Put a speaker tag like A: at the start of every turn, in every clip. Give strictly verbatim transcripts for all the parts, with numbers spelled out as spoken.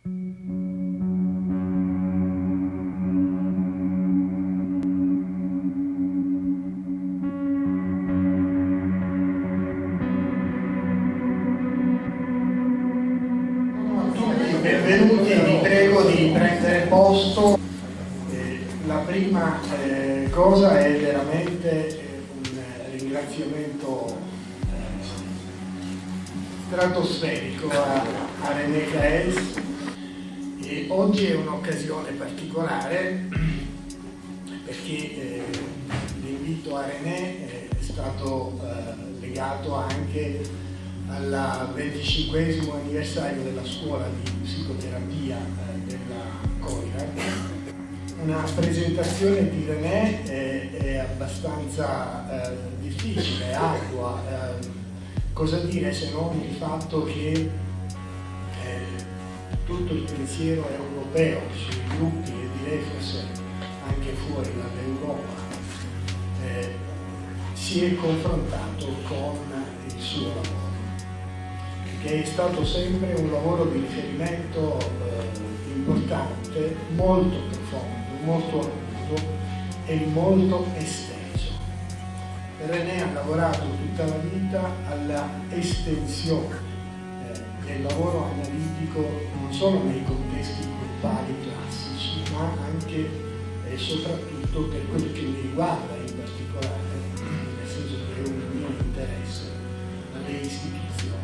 A: Benvenuti, vi prego di prendere posto. Eh, la prima eh, cosa è veramente eh, un ringraziamento eh, stratosferico a, a René Caes. E oggi è un'occasione particolare perché eh, l'invito a René è stato eh, legato anche al venticinquesimo anniversario della scuola di psicoterapia eh, della COIRAG. Una presentazione di René è, è abbastanza eh, difficile, ardua. Eh, cosa dire se non il fatto che eh, tutto il pensiero europeo sui gruppi, e direi forse anche fuori dall'Europa, eh, si è confrontato con il suo lavoro, che è stato sempre un lavoro di riferimento eh, importante, molto profondo, molto acuto e molto esteso. René ha lavorato tutta la vita alla estensione eh, del lavoro analitico non solo nei contesti gruppali classici, ma anche e soprattutto per quello che mi riguarda in particolare, nel senso che è un mio interesse, alle istituzioni.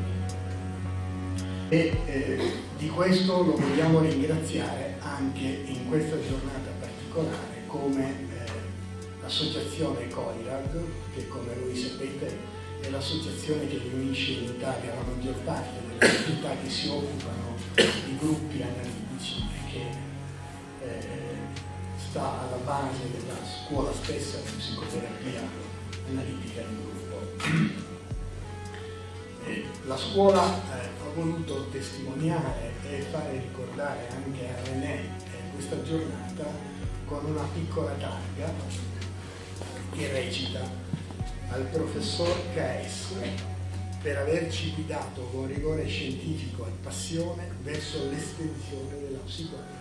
A: E eh, di questo lo vogliamo ringraziare anche in questa giornata particolare come eh, l'associazione COIRAG, che come voi sapete è l'associazione che riunisce in Italia la maggior parte delle società che si occupano di gruppi analitici e che eh, sta alla base della scuola stessa di psicoterapia analitica di gruppo. E la scuola eh, ha voluto testimoniare e fare ricordare anche a René eh, questa giornata con una piccola targa che recita: al professor Caes per averci guidato con rigore scientifico e passione verso l'estensione della psicoanalisi.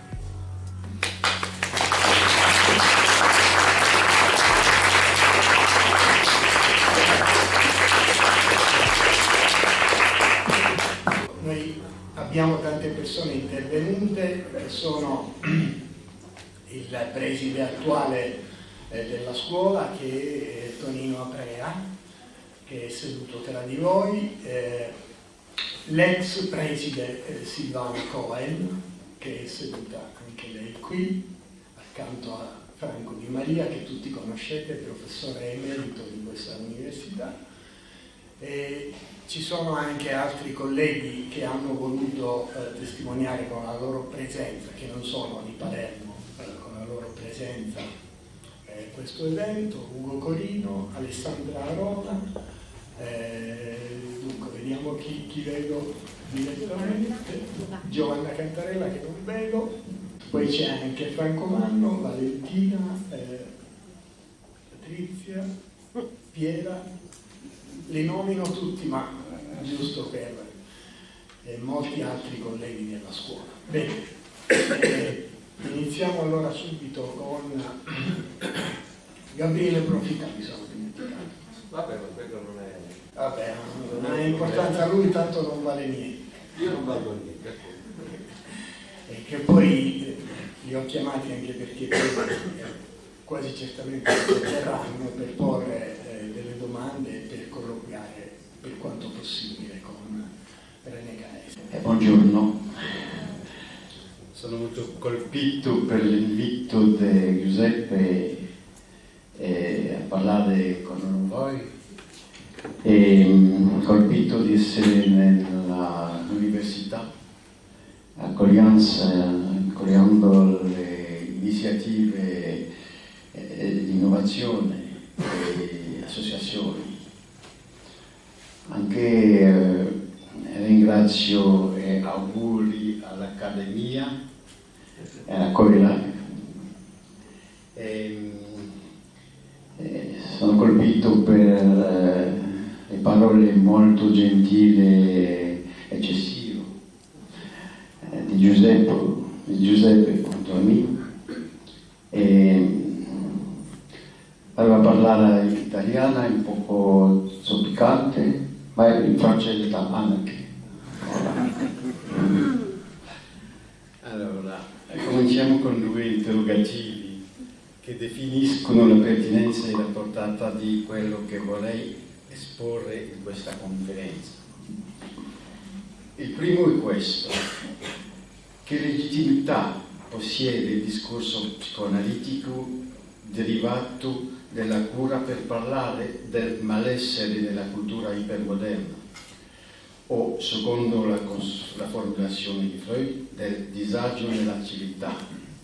A: Noi abbiamo tante persone intervenute, che sono il preside attuale eh, della scuola, che è Tonino Aprea, che è seduto tra di voi, eh, l'ex preside eh, Silvana Cohen, che è seduta anche lei qui, accanto a Franco Di Maria, che tutti conoscete, professore emerito di questa università. E ci sono anche altri colleghi che hanno voluto eh, testimoniare con la loro presenza, che non sono di Palermo, eh, con la loro presenza eh, questo evento: Ugo Corino, Alessandra Arona, eh, dunque vediamo chi, chi vedo direttamente, Giovanna Cantarella che non vedo, poi c'è anche Franco Manno, Valentina, eh, Patrizia, Piera. Li nomino tutti, ma giusto per eh, molti altri colleghi della scuola. Bene, eh, iniziamo allora subito con Gabriele Profita, mi sono dimenticato.
B: Vabbè, ma quello non è...
A: Vabbè, non ha importanza, lui tanto non vale niente.
B: Io non valgo niente.
A: E che poi eh, li ho chiamati anche perché poi, eh, quasi certamente verranno per porre eh, delle domande e per colloquiare per quanto possibile con René Caes.
C: Eh, buongiorno, sono molto colpito per l'invito di Giuseppe eh, a parlare con voi e colpito di essere nell'università accogliendo le iniziative eh, di innovazione e associazioni. Anche eh, ringrazio e auguri all'Accademia e alla COIRAG. E, e sono colpito per eh, le parole molto gentili e eccessive eh, di Giuseppe, Giuseppe Contoni, e allora parlare italiana un poco zoppicante, ma in francese anche. Allora, cominciamo con due interrogativi che definiscono la pertinenza e la portata di quello che vorrei esporre in questa conferenza. Il primo è questo: che legittimità possiede il discorso psicoanalitico derivato della cura per parlare del malessere nella cultura ipermoderna, o, secondo la, la formulazione di Freud, del disagio nella civiltà?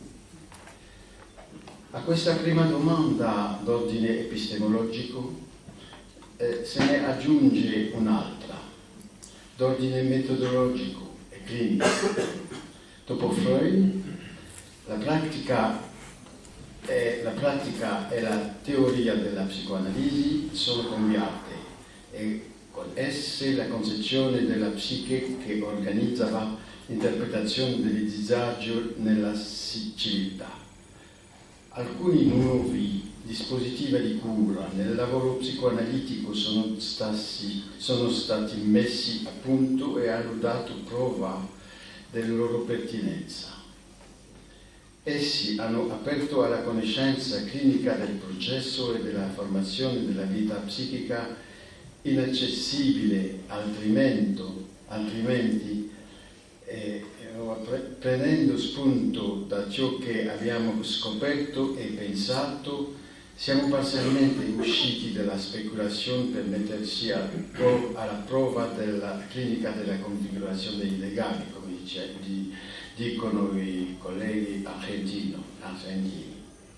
C: A questa prima domanda d'ordine epistemologico eh, se ne aggiunge un'altra, d'ordine metodologico e clinico. Dopo Freud, la pratica, e, la pratica e la teoria della psicoanalisi sono cambiate e con esse la concezione della psiche che organizzava l'interpretazione del disagio nella civiltà. Alcuni nuovi dispositivi di cura nel lavoro psicoanalitico sono stati, sono stati messi a punto e hanno dato prova della loro pertinenza. Essi hanno aperto alla conoscenza clinica del processo e della formazione della vita psichica inaccessibile altrimenti, altrimenti eh, prendendo spunto da ciò che abbiamo scoperto e pensato, siamo parzialmente usciti dalla speculazione per mettersi a pro, alla prova della clinica della configurazione dei legami, come dice, di, dicono i colleghi argentino, argentini.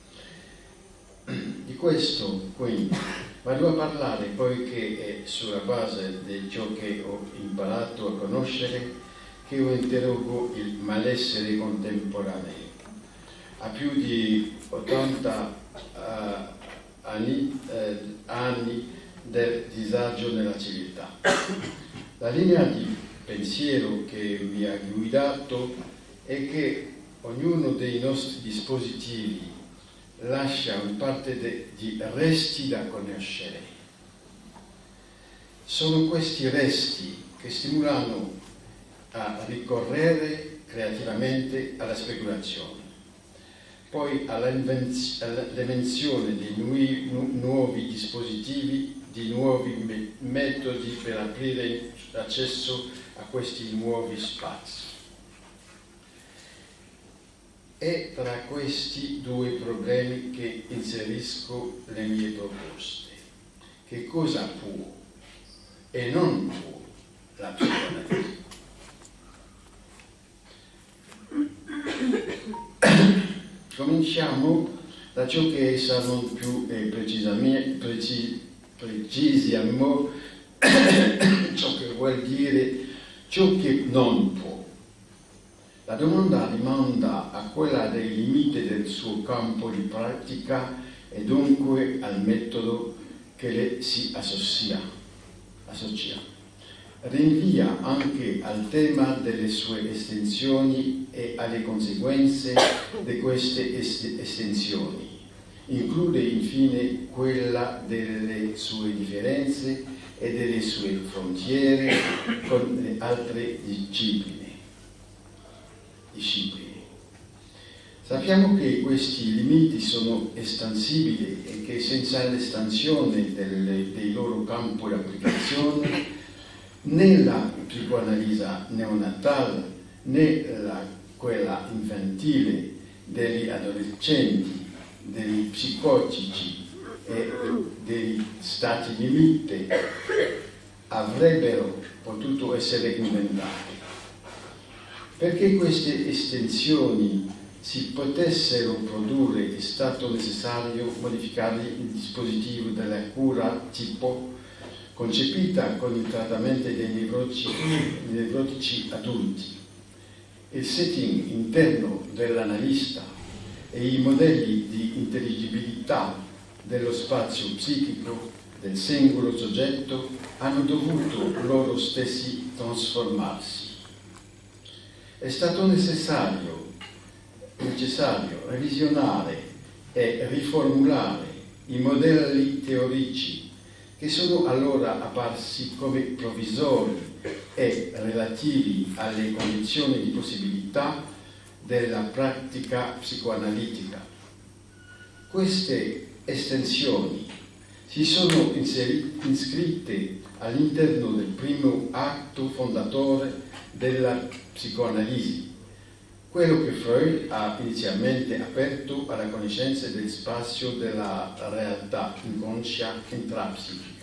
C: Di questo, quindi, vado a parlare poiché è sulla base di ciò che ho imparato a conoscere che io interrogo il malessere contemporaneo. A più di ottanta uh, anni, uh, anni del disagio nella civiltà. La linea di pensiero che mi ha guidato è che ognuno dei nostri dispositivi lascia un parte de, di resti da conoscere. Sono questi resti che stimolano a ricorrere creativamente alla speculazione, poi all'invenzione di nuovi, nu, nuovi dispositivi, di nuovi me, metodi per aprire accesso a questi nuovi spazi. È tra questi due problemi che inserisco le mie proposte. Che cosa può e non può la psicoanalisi? Cominciamo da ciò che essa non più eh, precisamente, preci, precisiamo ciò che vuol dire ciò che non può. La domanda rimanda a quella dei limiti del suo campo di pratica e dunque al metodo che le si associa. associa. Rinvia anche al tema delle sue estensioni e alle conseguenze di queste est estensioni. Include infine quella delle sue differenze e delle sue frontiere con le altre discipline. discipline. Sappiamo che questi limiti sono estansibili e che senza l'estensione dei loro campo di applicazione né la psicoanalisi neonatale né la, quella infantile degli adolescenti, degli psicotici e degli stati limite avrebbero potuto essere inventati. Perché queste estensioni si potessero produrre è stato necessario modificare il dispositivo della cura tipo concepita con il trattamento dei nevrotici, nevrotici adulti. Il setting interno dell'analista e i modelli di intelligibilità dello spazio psichico del singolo soggetto hanno dovuto loro stessi trasformarsi. è stato necessario, necessario revisionare e riformulare i modelli teorici che sono allora apparsi come provvisori e relativi alle condizioni di possibilità della pratica psicoanalitica. Queste estensioni si sono iscritte all'interno del primo atto fondatore della psicoanalisi, quello che Freud ha inizialmente aperto alla conoscenza del spazio della realtà inconscia intrapsichica.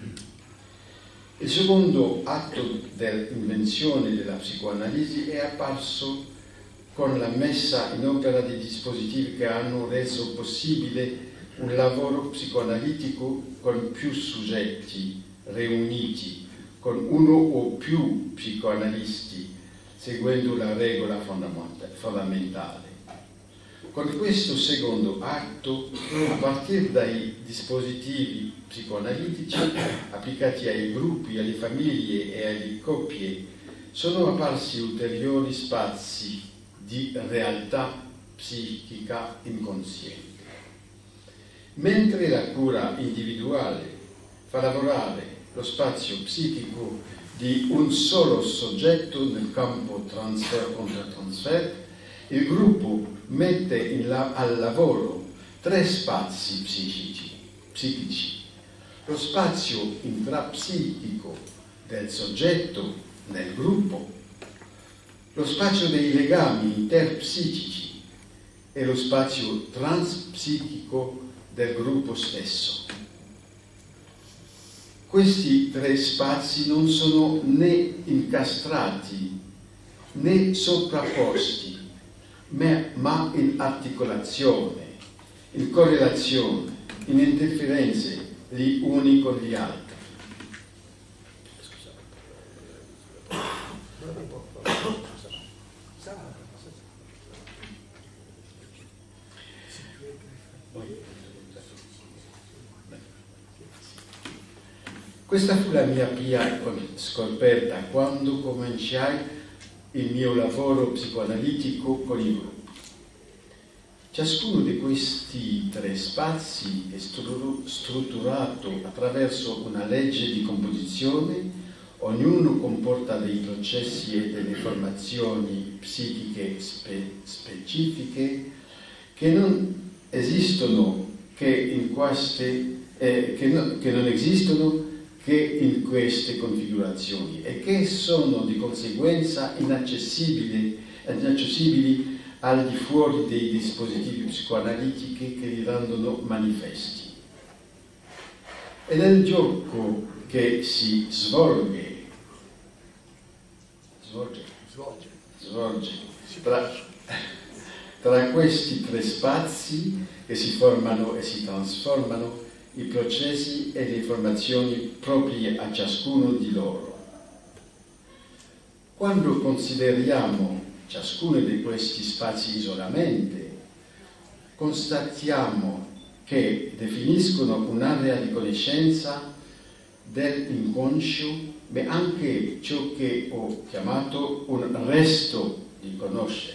C: Il secondo atto dell'invenzione della psicoanalisi è apparso con la messa in opera di dispositivi che hanno reso possibile un lavoro psicoanalitico con più soggetti riuniti, con uno o più psicoanalisti, seguendo la regola fondamentale. Con questo secondo atto, a partire dai dispositivi psicoanalitici applicati ai gruppi, alle famiglie e alle coppie, sono apparsi ulteriori spazi di realtà psichica inconsciente. Mentre la cura individuale fa lavorare lo spazio psichico di un solo soggetto nel campo transfer-controtransfer, il gruppo mette in la, al lavoro tre spazi psichici, psichici. Lo spazio intrapsichico del soggetto nel gruppo, lo spazio dei legami interpsichici e lo spazio transpsichico del gruppo stesso. Questi tre spazi non sono né incastrati né sovrapposti, ma in articolazione, in correlazione, in interferenze gli uni con gli altri. Questa fu la mia prima scoperta quando cominciai il mio lavoro psicoanalitico con i gruppi. Ciascuno di questi tre spazi è strutturato attraverso una legge di composizione, ognuno comporta dei processi e delle formazioni psichiche spe specifiche che non esistono che in queste, eh, che, no, che non esistono che in queste configurazioni e che sono di conseguenza inaccessibili, inaccessibili al di fuori dei dispositivi psicoanalitici che li rendono manifesti. È nel gioco che si svolge, svolge, svolge, svolge tra, tra questi tre spazi che si formano e si trasformano i processi e le informazioni proprie a ciascuno di loro. Quando consideriamo ciascuno di questi spazi isolatamente, constatiamo che definiscono un'area di conoscenza dell'inconscio, ma anche ciò che ho chiamato un resto di conoscere.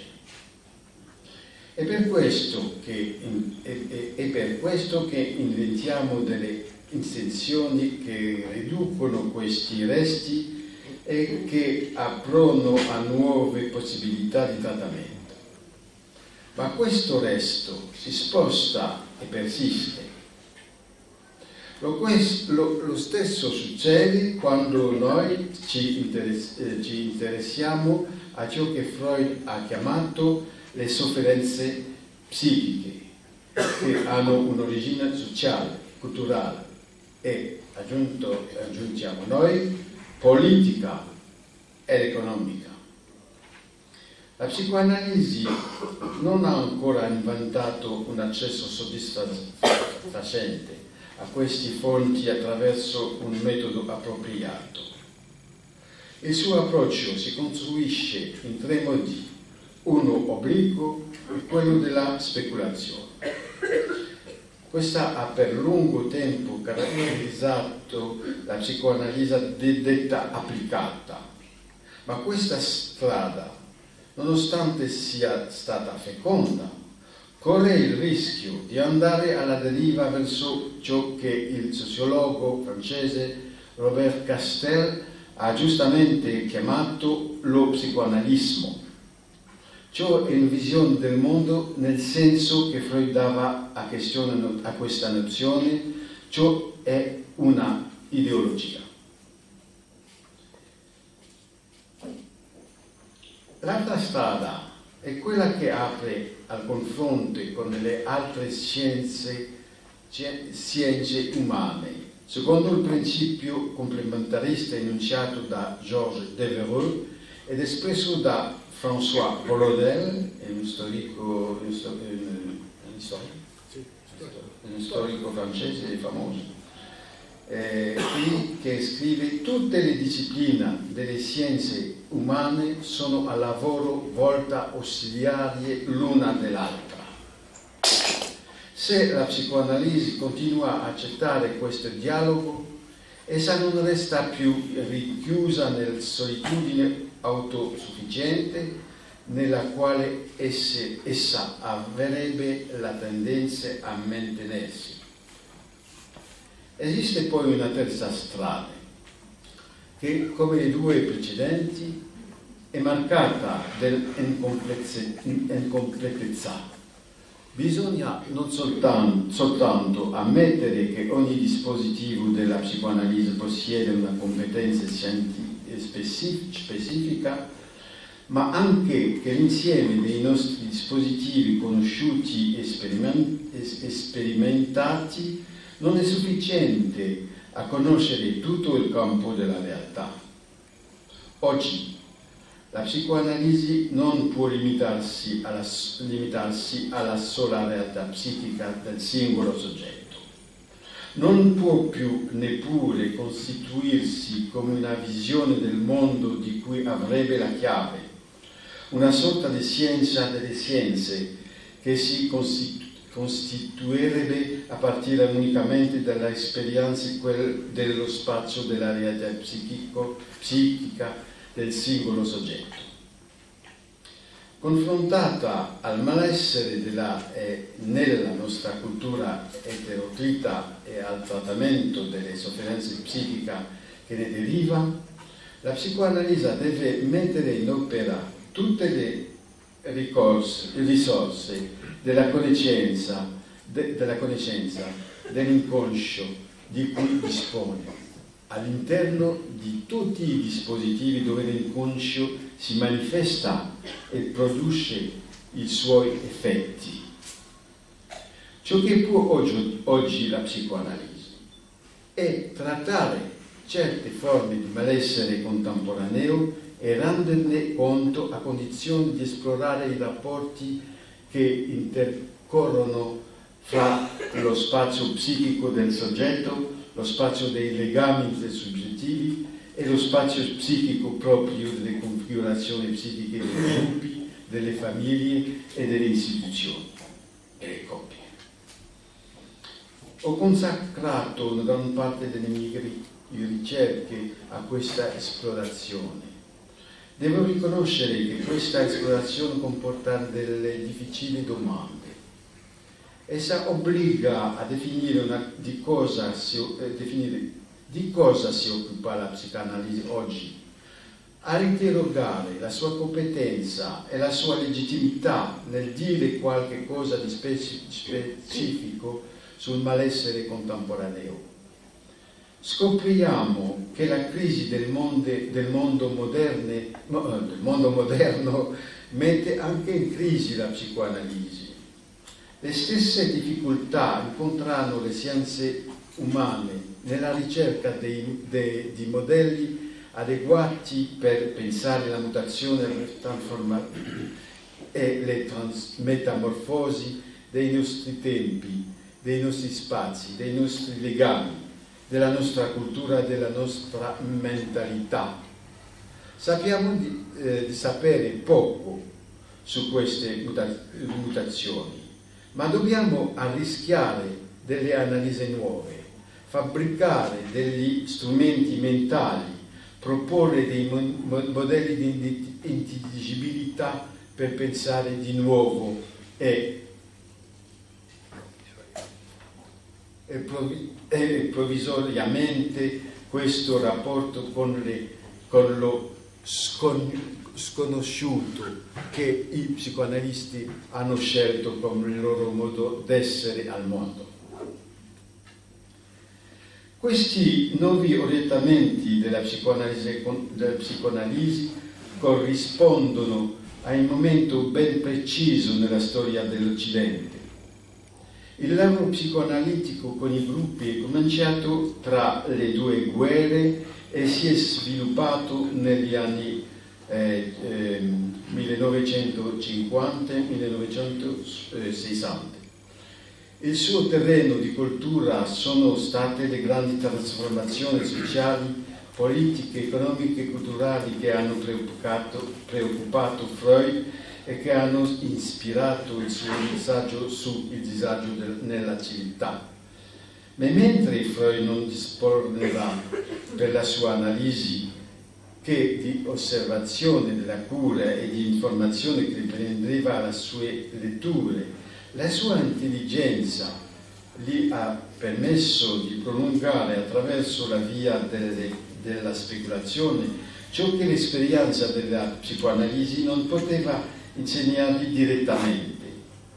C: È per questo che, è, è, è per questo che inventiamo delle estensioni che riducono questi resti e che aprono a nuove possibilità di trattamento. Ma questo resto si sposta e persiste. Lo, lo, lo stesso succede quando noi ci, interess eh, ci interessiamo a ciò che Freud ha chiamato le sofferenze psichiche, che hanno un'origine sociale, culturale e, aggiunto, aggiungiamo noi, politica ed economica. La psicoanalisi non ha ancora inventato un accesso soddisfacente a queste fonti attraverso un metodo appropriato. Il suo approccio si costruisce in tre modi: uno obliquo e quello della speculazione. Questa ha per lungo tempo caratterizzato la psicoanalisi detta applicata, ma questa strada nonostante sia stata feconda, corre il rischio di andare alla deriva verso ciò che il sociologo francese Robert Castel ha giustamente chiamato lo psicoanalismo. Ciò è una visione del mondo nel senso che Freud dava a, questione, a questa nozione, ciò è una ideologia. L'altra strada è quella che apre al confronto con le altre scienze, scienze umane, secondo il principio complementarista enunciato da Georges Devereux ed espresso da François Hollodel, un storico, un storico, un storico, un storico francese famoso, eh, che scrive: tutte le discipline delle scienze umane sono a lavoro volta ausiliarie l'una dell'altra. Se la psicoanalisi continua a accettare questo dialogo, essa non resta più rinchiusa nella solitudine autosufficiente nella quale esse, essa avrebbe la tendenza a mantenersi. Esiste poi una terza strada, che, come le due precedenti, è marcata dall'incompletezza. Bisogna non soltanto, soltanto ammettere che ogni dispositivo della psicoanalisi possiede una competenza specifica, ma anche che l'insieme dei nostri dispositivi conosciuti e sperimentati non è sufficiente a conoscere tutto il campo della realtà. Oggi la psicoanalisi non può limitarsi alla, limitarsi alla sola realtà psichica del singolo soggetto. Non può più neppure costituirsi come una visione del mondo di cui avrebbe la chiave, una sorta di scienza delle scienze che si costitu- costituirebbe a partire unicamente dall'esperienza dello spazio della realtà psichico, psichica del singolo soggetto. Confrontata al malessere della, eh, nella nostra cultura eteroclita e al trattamento delle sofferenze psichiche che ne deriva, la psicoanalisi deve mettere in opera tutte le ricorse, risorse della conoscenza, de, della conoscenza, dell'inconscio di cui dispone, all'interno di tutti i dispositivi dove l'inconscio si manifesta e produce i suoi effetti. Ciò che può oggi, oggi la psicoanalisi è trattare certe forme di malessere contemporaneo e renderne conto a condizione di esplorare i rapporti che intercorrono fra lo spazio psichico del soggetto, lo spazio dei legami intersoggettivi e lo spazio psichico proprio delle configurazioni psichiche dei gruppi, delle famiglie e delle istituzioni e le coppie. Ho consacrato una gran parte delle mie ricerche a questa esplorazione. Devo riconoscere che questa esplorazione comporta delle difficili domande. Essa obbliga a definire, una, di, cosa si, eh, definire di cosa si occupa la psicanalisi oggi, a interrogare la sua competenza e la sua legittimità nel dire qualche cosa di specifico sul malessere contemporaneo. Scopriamo che la crisi del mondo, del mondo, moderne, del mondo moderno mette anche in crisi la psicoanalisi. Le stesse difficoltà incontrano le scienze umane nella ricerca dei, dei, di modelli adeguati per pensare la mutazione e le trans, metamorfosi dei nostri tempi, dei nostri spazi, dei nostri legami, della nostra cultura e della nostra mentalità. Sappiamo di, eh, di sapere poco su queste muta- mutazioni, ma dobbiamo arrischiare delle analisi nuove, fabbricare degli strumenti mentali, proporre dei mo- modelli di intelligibilità per pensare di nuovo e, e, provi, e provvisoriamente questo rapporto con, le, con lo scon, sconosciuto che i psicoanalisti hanno scelto come il loro modo d'essere al mondo. Questi nuovi orientamenti della psicoanalisi, della psicoanalisi corrispondono a un momento ben preciso nella storia dell'Occidente. Il lavoro psicoanalitico con i gruppi è cominciato tra le due guerre e si è sviluppato negli anni eh, eh, millenovecentocinquanta millenovecentosessanta. Il suo terreno di cultura sono state le grandi trasformazioni sociali, politiche, economiche e culturali che hanno preoccupato, preoccupato Freud e che hanno ispirato il suo messaggio sul disagio del, nella civiltà. Ma mentre Freud non disponeva per la sua analisi che di osservazione della cura e di informazione che prendeva alle sue letture, la sua intelligenza gli ha permesso di prolungare attraverso la via delle, della speculazione ciò che l'esperienza della psicoanalisi non poteva insegnargli direttamente.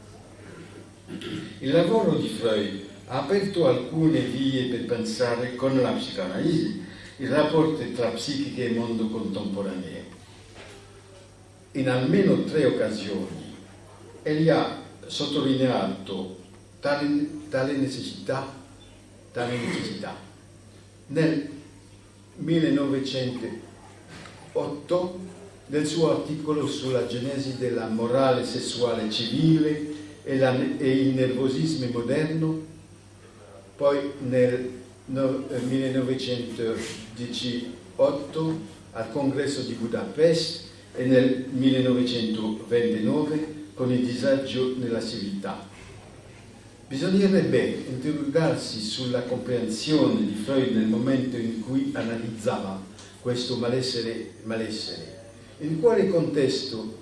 C: Il lavoro di Freud ha aperto alcune vie per pensare con la psicoanalisi il rapporto tra psichica e mondo contemporaneo. In almeno tre occasioni egli ha sottolineato tale, tale necessità, tale necessità. Nel millenovecentotto, nel suo articolo sulla genesi della morale sessuale civile e, la, e il nervosismo moderno, poi nel no, millenovecentodiciotto al congresso di Budapest e nel millenovecentoventinove con il disagio nella civiltà. Bisognerebbe interrogarsi sulla comprensione di Freud nel momento in cui analizzava questo malessere, malessere. In quale contesto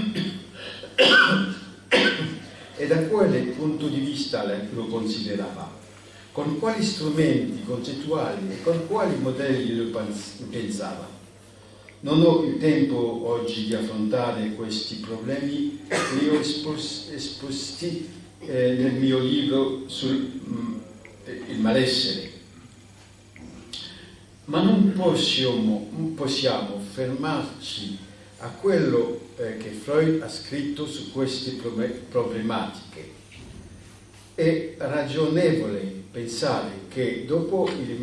C: e da quale punto di vista lo considerava? Con quali strumenti concettuali e con quali modelli lo pensava? Non ho il tempo oggi di affrontare questi problemi, li ho esposti eh, nel mio libro sul mm, il malessere. Ma non possiamo, non possiamo fermarci a quello eh, che Freud ha scritto su queste problematiche. È ragionevole pensare che dopo il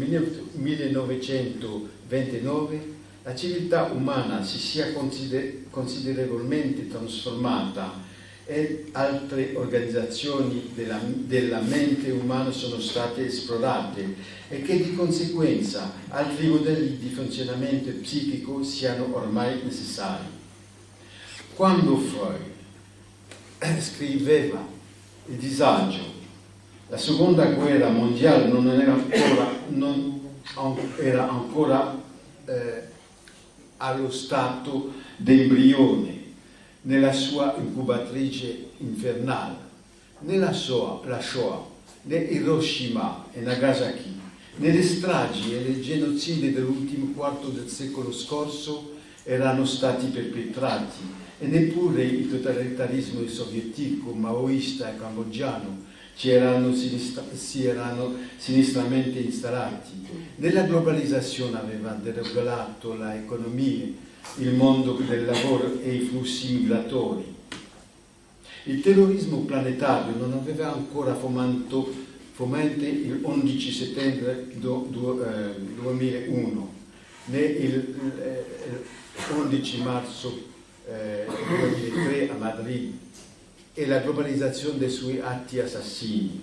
C: millenovecentoventinove la civiltà umana si sia consider- considerevolmente trasformata e altre organizzazioni della, della mente umana sono state esplorate e che di conseguenza altri modelli di funzionamento psichico siano ormai necessari. Quando Freud scriveva il disagio, la seconda guerra mondiale non era ancora, non era ancora eh, allo stato d'embrione nella sua incubatrice infernale. Nella Shoah, la Shoah, né Hiroshima e Nagasaki, nelle stragi e le genocidi dell'ultimo quarto del secolo scorso erano stati perpetrati e neppure il totalitarismo sovietico, maoista e cambogiano ci erano sinistra, si erano sinistramente installati. Nella globalizzazione aveva deregolato l'economia, il mondo del lavoro e i flussi migratori. Il terrorismo planetario non aveva ancora fomento, fomento il undici settembre duemilauno, né il undici marzo duemilatré a Madrid, e la globalizzazione dei suoi atti assassini.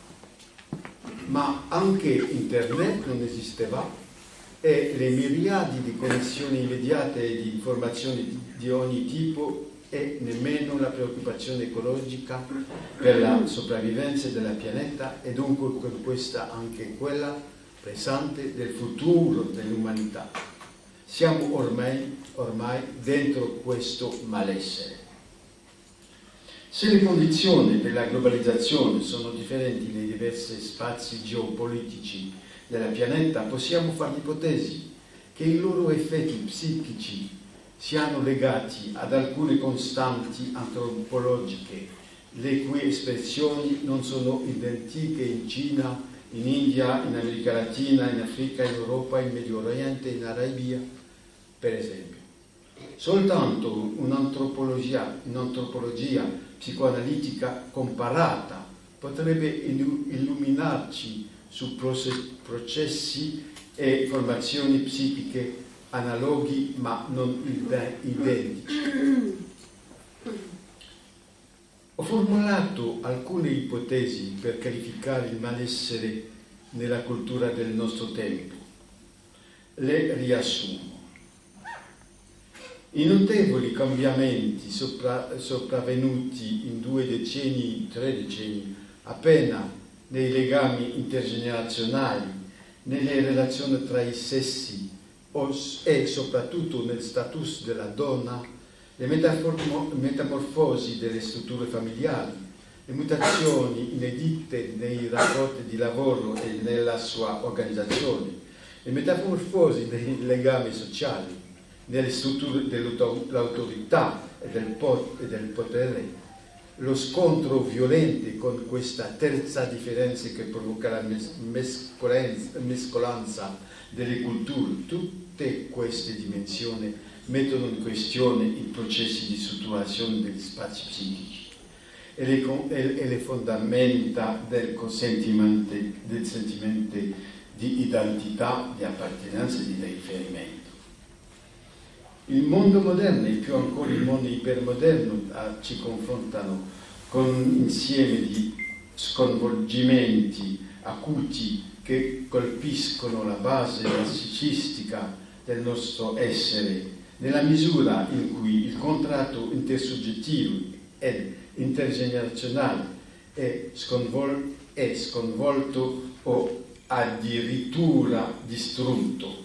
C: Ma anche internet non esisteva e le miriadi di connessioni immediate e di informazioni di ogni tipo e nemmeno la preoccupazione ecologica per la sopravvivenza del pianeta e dunque con questa anche quella pressante del futuro dell'umanità. Siamo ormai, ormai dentro questo malessere. Se le condizioni della globalizzazione sono differenti nei diversi spazi geopolitici della pianeta, possiamo fare l'ipotesi che i loro effetti psichici siano legati ad alcune costanti antropologiche, le cui espressioni non sono identiche in Cina, in India, in America Latina, in Africa, in Europa, in Medio Oriente, in Arabia, per esempio. Soltanto un'antropologia, un'antropologia psicoanalitica comparata potrebbe illuminarci su processi e formazioni psichiche analoghi ma non identici. Ho formulato alcune ipotesi per chiarificare il malessere nella cultura del nostro tempo. Le riassumo. I notevoli cambiamenti sopra, sopravvenuti in due decenni, tre decenni, appena nei legami intergenerazionali, nelle relazioni tra i sessi e soprattutto nel status della donna, le metamorfosi delle strutture familiari, le mutazioni inedite nei rapporti di lavoro e nella sua organizzazione, le metamorfosi dei legami sociali, nelle strutture dell'autorità e del potere, lo scontro violento con questa terza differenza che provoca la mescolanza delle culture. Tutte queste dimensioni mettono in questione i processi di strutturazione degli spazi psichici e le, e le fondamenta del sentimento, del sentimento di identità, di appartenenza e di riferimento. Il mondo moderno e più ancora il mondo ipermoderno ci confrontano con un insieme di sconvolgimenti acuti che colpiscono la base narcisistica del nostro essere, nella misura in cui il contratto intersoggettivo ed intergenerazionale è, sconvol- è sconvolto o addirittura distrutto.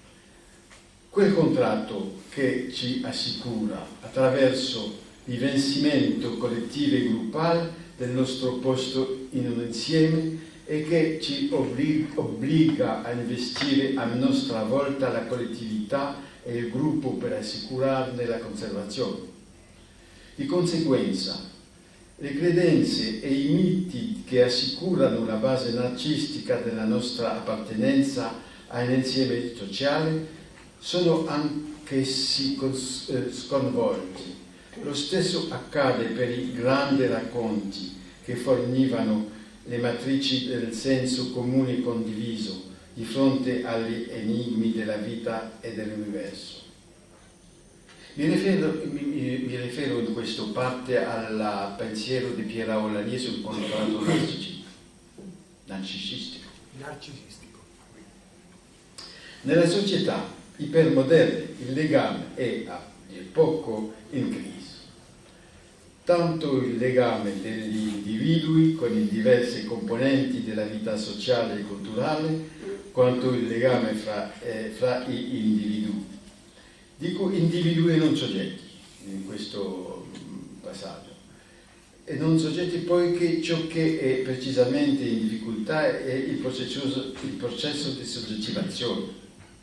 C: Quel contratto che ci assicura, attraverso il vencimento collettivo e gruppale del nostro posto in un insieme e che ci obbliga a investire a nostra volta la collettività e il gruppo per assicurarne la conservazione. Di conseguenza, le credenze e i miti che assicurano la base narcisistica della nostra appartenenza a un insieme sociale sono anch'essi sconvolti. Lo stesso accade per i grandi racconti che fornivano le matrici del senso comune condiviso di fronte agli enigmi della vita e dell'universo. Mi rifero, mi, mi rifero in questa parte al pensiero di Pierre Aulanier sul contratto narcisistico. narcisistico. Nella società ipermoderne il legame è a dir poco in crisi. Tanto il legame degli individui con i diversi componenti della vita sociale e culturale, quanto il legame fra, eh, fra gli individui. Dico individui e non soggetti in questo passaggio. E non soggetti poiché ciò che è precisamente in difficoltà è il processo, il processo di soggettivazione.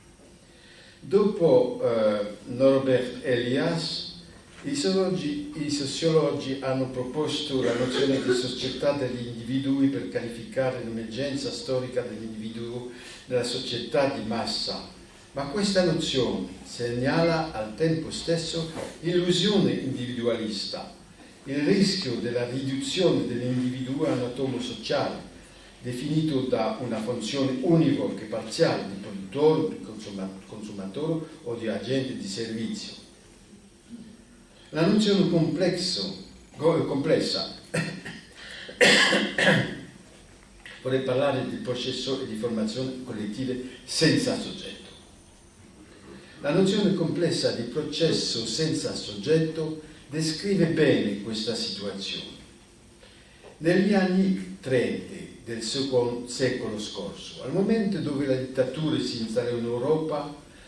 C: Dopo eh, Norbert Elias, i sociologi, i sociologi hanno proposto la nozione di società degli individui per qualificare l'emergenza storica dell'individuo nella società di massa, ma questa nozione segnala al tempo stesso l'illusione individualista, il rischio della riduzione dell'individuo anatomo-sociale, definito da una funzione univoca e parziale di produttore, di consumatore o di agente di servizio. La nozione complesso, complessa vorrei parlare di processo e di formazione collettive senza soggetto. La nozione complessa di processo senza soggetto descrive bene questa situazione. Negli anni trenta del secolo scorso, al momento dove la dittatura si installò in Europa,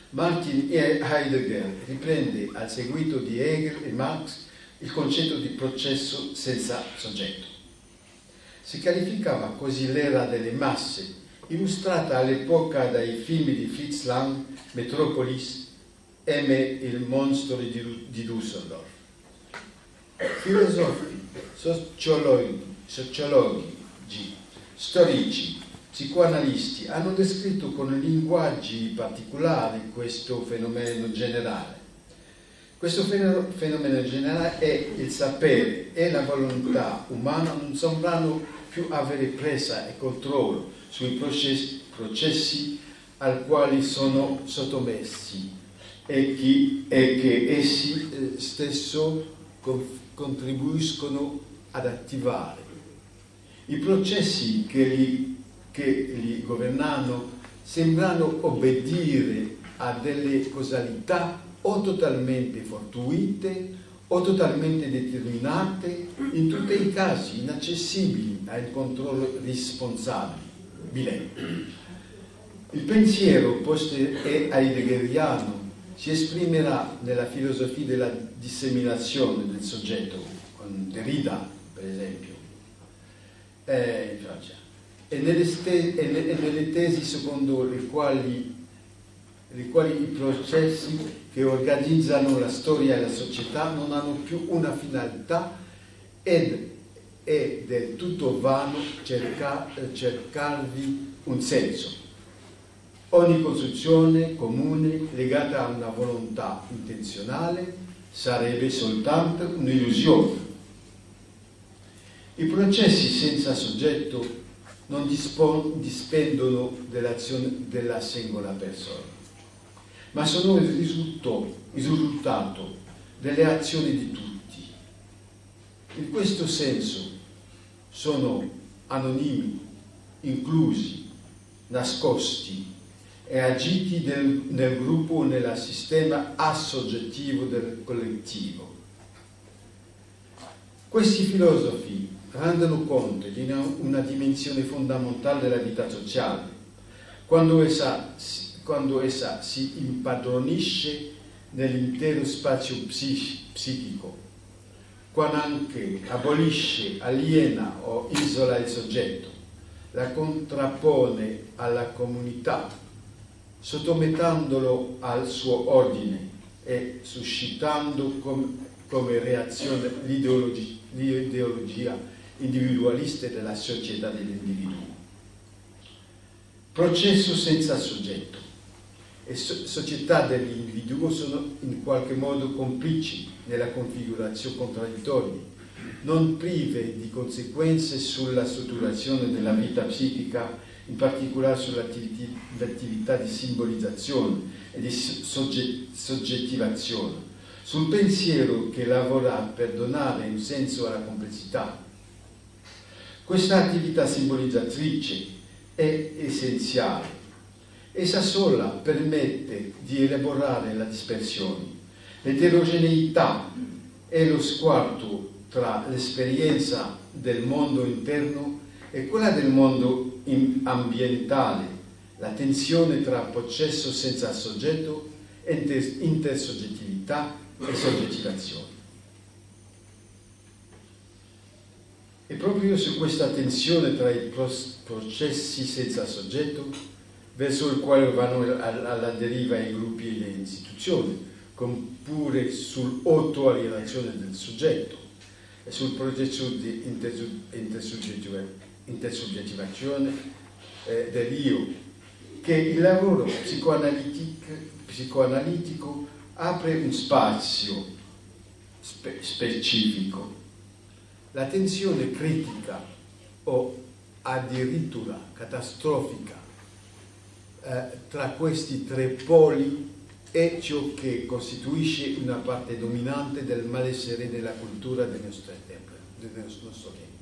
C: Martin Heidegger riprende al seguito di Hegel e Marx il concetto di processo senza soggetto. Si qualificava così l'era delle masse, illustrata all'epoca dai film di Fritz Lang, Metropolis, M. il mostro di, di Düsseldorf. Filosofi, sociologi, sociologi, storici, psicoanalisti hanno descritto con linguaggi particolari questo fenomeno generale. Questo fenomeno generale è il sapere e la volontà umana non sembrano più avere presa e controllo sui processi, processi al quali sono sottomessi e, chi, e che essi eh, stesso contribuiscono ad attivare. I processi che li, che li governano sembrano obbedire a delle causalità o totalmente fortuite o totalmente determinate, in tutti i casi inaccessibili al controllo responsabile. Il pensiero post e heideggeriano si esprimerà nella filosofia della disseminazione del soggetto, con Derrida per esempio, eh, in Francia, e nelle, ste, e nelle tesi secondo le quali, le quali i processi che organizzano la storia e la società non hanno più una finalità ed è del tutto vano cerca, cercarvi un senso. Ogni costruzione comune legata a una volontà intenzionale sarebbe soltanto un'illusione. I processi senza soggetto non dipendono dell'azione della singola persona, ma sono il risultato, il risultato delle azioni di tutti. In questo senso sono anonimi, inclusi, nascosti e agiti nel, nel gruppo o nel sistema assoggettivo del collettivo. Questi filosofi rendono conto di una, una dimensione fondamentale della vita sociale, quando essa, quando essa si impadronisce nell'intero spazio psichi, psichico, quando anche abolisce, aliena o isola il soggetto, la contrappone alla comunità, sottomettendolo al suo ordine e suscitando com, come reazione l'ideologia, l'ideologia individualista della società dell'individuo. Processo senza soggetto e so, società dell'individuo sono in qualche modo complici nella configurazione contraddittoria, non prive di conseguenze sulla strutturazione della vita psichica, in particolare sull'attività di simbolizzazione e di soggettivazione, sul pensiero che lavora per donare un senso alla complessità. Questa attività simbolizzatrice è essenziale. Essa sola permette di elaborare la dispersione, l'eterogeneità e lo squarto tra l'esperienza del mondo interno e quella del mondo ambientale, la tensione tra processo senza soggetto, intersoggettività e soggettivazione. E proprio su questa tensione tra i processi senza soggetto, verso il quale vanno alla deriva i gruppi e le istituzioni, oppure sull'autoalienazione del soggetto e sul processo di intersoggettivazione eh, dell'io, che il lavoro psicoanalitico apre un spazio spe specifico. La tensione critica o addirittura catastrofica eh, tra questi tre poli è ciò che costituisce una parte dominante del malessere della cultura del nostro tempo. Del nostro tempo.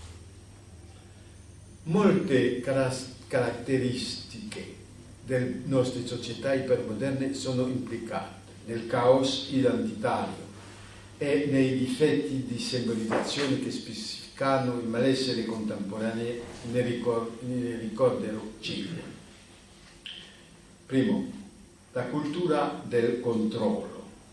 C: Molte caratteristiche delle nostre società ipermoderne sono implicate nel caos identitario e nei difetti di simbolizzazione che specificano il malessere contemporaneo ne, ricord ne ricorderò cinque. Primo, la cultura del controllo.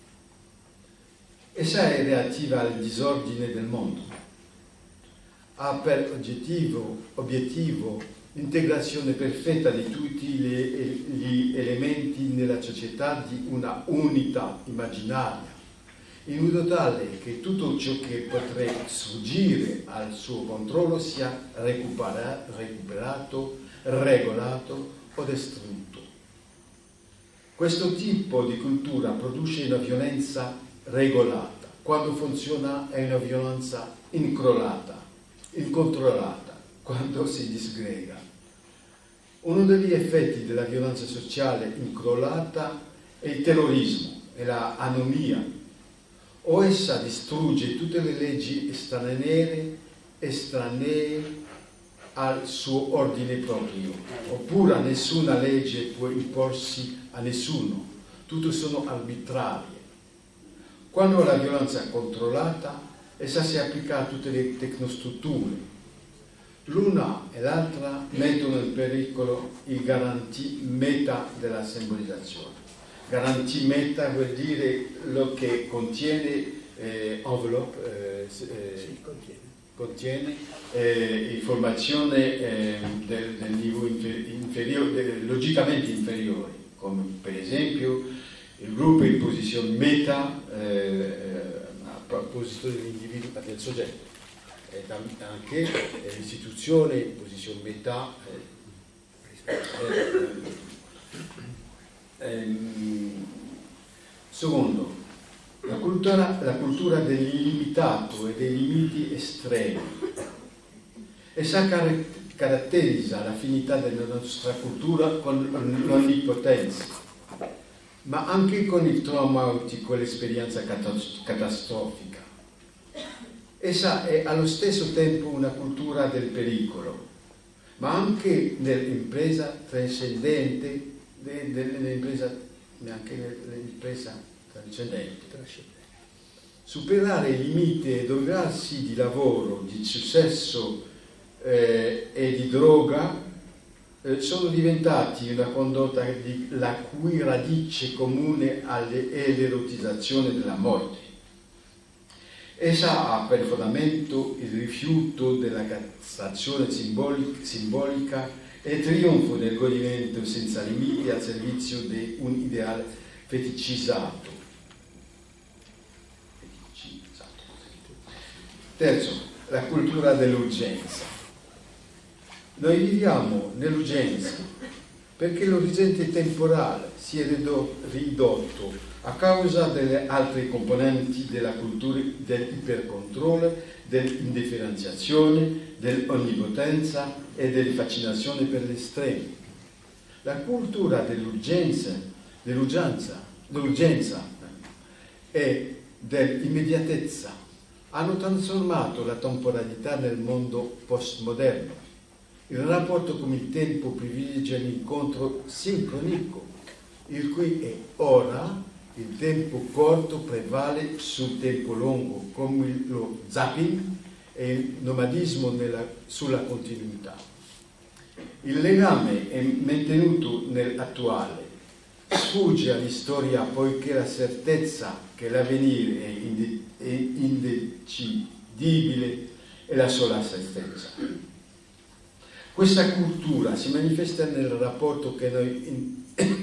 C: Essa è relativa al disordine del mondo. Ha per oggettivo, obiettivo l'integrazione perfetta di tutti gli elementi nella società di una unità immaginaria, in modo tale che tutto ciò che potrebbe sfuggire al suo controllo sia recupera, recuperato, regolato o distrutto. Questo tipo di cultura produce una violenza regolata, quando funziona è una violenza incrollata, incontrollata, quando si disgrega. Uno degli effetti della violenza sociale incrollata è il terrorismo e l'anomia. O essa distrugge tutte le leggi estranee, estranee al suo ordine proprio, oppure nessuna legge può imporsi a nessuno, tutte sono arbitrarie. Quando la violenza è controllata, essa si applica a tutte le tecnostrutture. L'una e l'altra mettono in pericolo i garanti meta della simbolizzazione. Garanti meta vuol dire lo che contiene eh, envelope, eh, eh,
A: Si contiene.
C: contiene eh, informazione eh, del, del livello inferiore, logicamente inferiori, come per esempio il gruppo in posizione meta eh, a proposito dell'individuo, del soggetto, e anche eh, l'istituzione in posizione meta eh, eh, eh, secondo, la cultura, la cultura dell'illimitato e dei limiti estremi. Essa car caratterizza l'affinità della nostra cultura con l'onnipotenza, ma anche con il traumatico e l'esperienza catastrofica. Essa è allo stesso tempo una cultura del pericolo, ma anche dell'impresa trascendente, dell'impresa, anche nell'impresa trascendente. Superare i limiti e doversi di lavoro, di successo eh, e di droga eh, sono diventati una condotta di, la cui radice comune è l'erotizzazione della morte. Essa ha per fondamento il rifiuto della castrazione simbolica, simbolica e il trionfo del godimento senza limiti al servizio di un ideale feticizzato. feticizzato. Terzo, la cultura dell'urgenza. Noi viviamo nell'urgenza perché l'orizzonte temporale si è ridotto a causa delle altre componenti della cultura dell'ipercontrollo, dell'indifferenziazione, dell'onnipotenza e della fascinazione per gli estremi. La cultura dell'urgenza, dell'urgenza, dell'urgenza e dell'immediatezza hanno trasformato la temporalità nel mondo postmoderno. Il rapporto con il tempo privilegia l'incontro sincronico, il cui è ora. Il tempo corto prevale sul tempo lungo, come lo zapping e il nomadismo nella, sulla continuità. Il legame è mantenuto nell'attuale, sfugge all'istoria poiché la certezza che l'avvenire è, inde, è indecidibile è la sola certezza. Questa cultura si manifesta nel rapporto che noi in,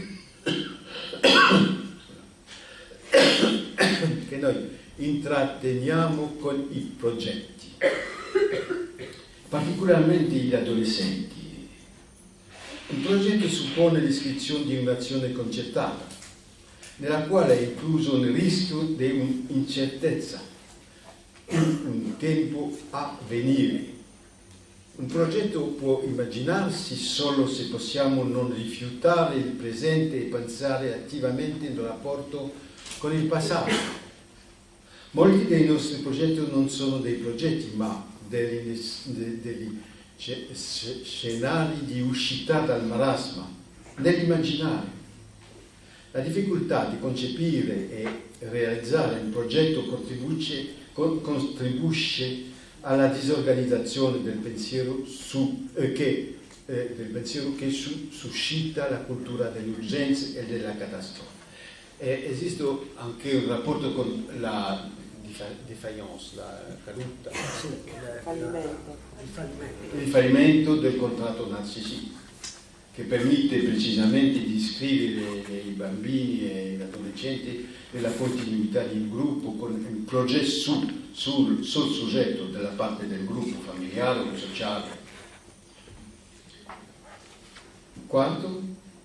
C: che noi intratteniamo con i progetti, particolarmente gli adolescenti. Un progetto suppone l'iscrizione di un'azione concertata, nella quale è incluso il rischio di un'incertezza, un tempo a venire. Un progetto può immaginarsi solo se possiamo non rifiutare il presente e pensare attivamente nel rapporto con il passato. Molti dei nostri progetti non sono dei progetti, ma degli, degli scenari di uscita dal marasma, nell'immaginario. La difficoltà di concepire e realizzare un progetto contribuisce, contribuisce alla disorganizzazione del pensiero su, eh, che eh, del pensiero che su, suscita la cultura dell'urgenza e della catastrofe. Eh, esiste anche un rapporto con la défaillance, la caduta,
A: Sì, il fallimento. Il fallimento.
C: il fallimento del contratto narcisico, che permette precisamente di iscrivere i bambini e gli adolescenti nella continuità di un gruppo con un progetto sul, sul, sul soggetto della parte del gruppo familiare o sociale. Quarto,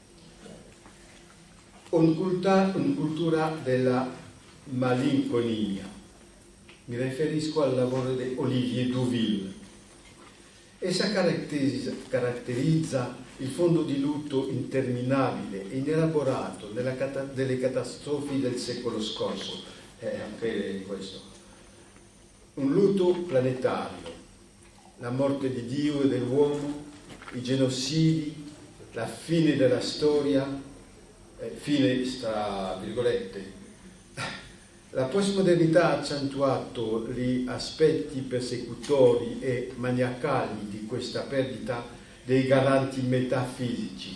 C: una cultura, una cultura della malinconia. Mi riferisco al lavoro di Olivier Douville. Essa caratterizza, caratterizza il fondo di lutto interminabile e inelaborato della cata, delle catastrofi del secolo scorso. Eh, anche questo. Un lutto planetario, la morte di Dio e dell'uomo, i genocidi, la fine della storia, eh, fine tra virgolette. La postmodernità ha accentuato gli aspetti persecutori e maniacali di questa perdita dei garanti metafisici,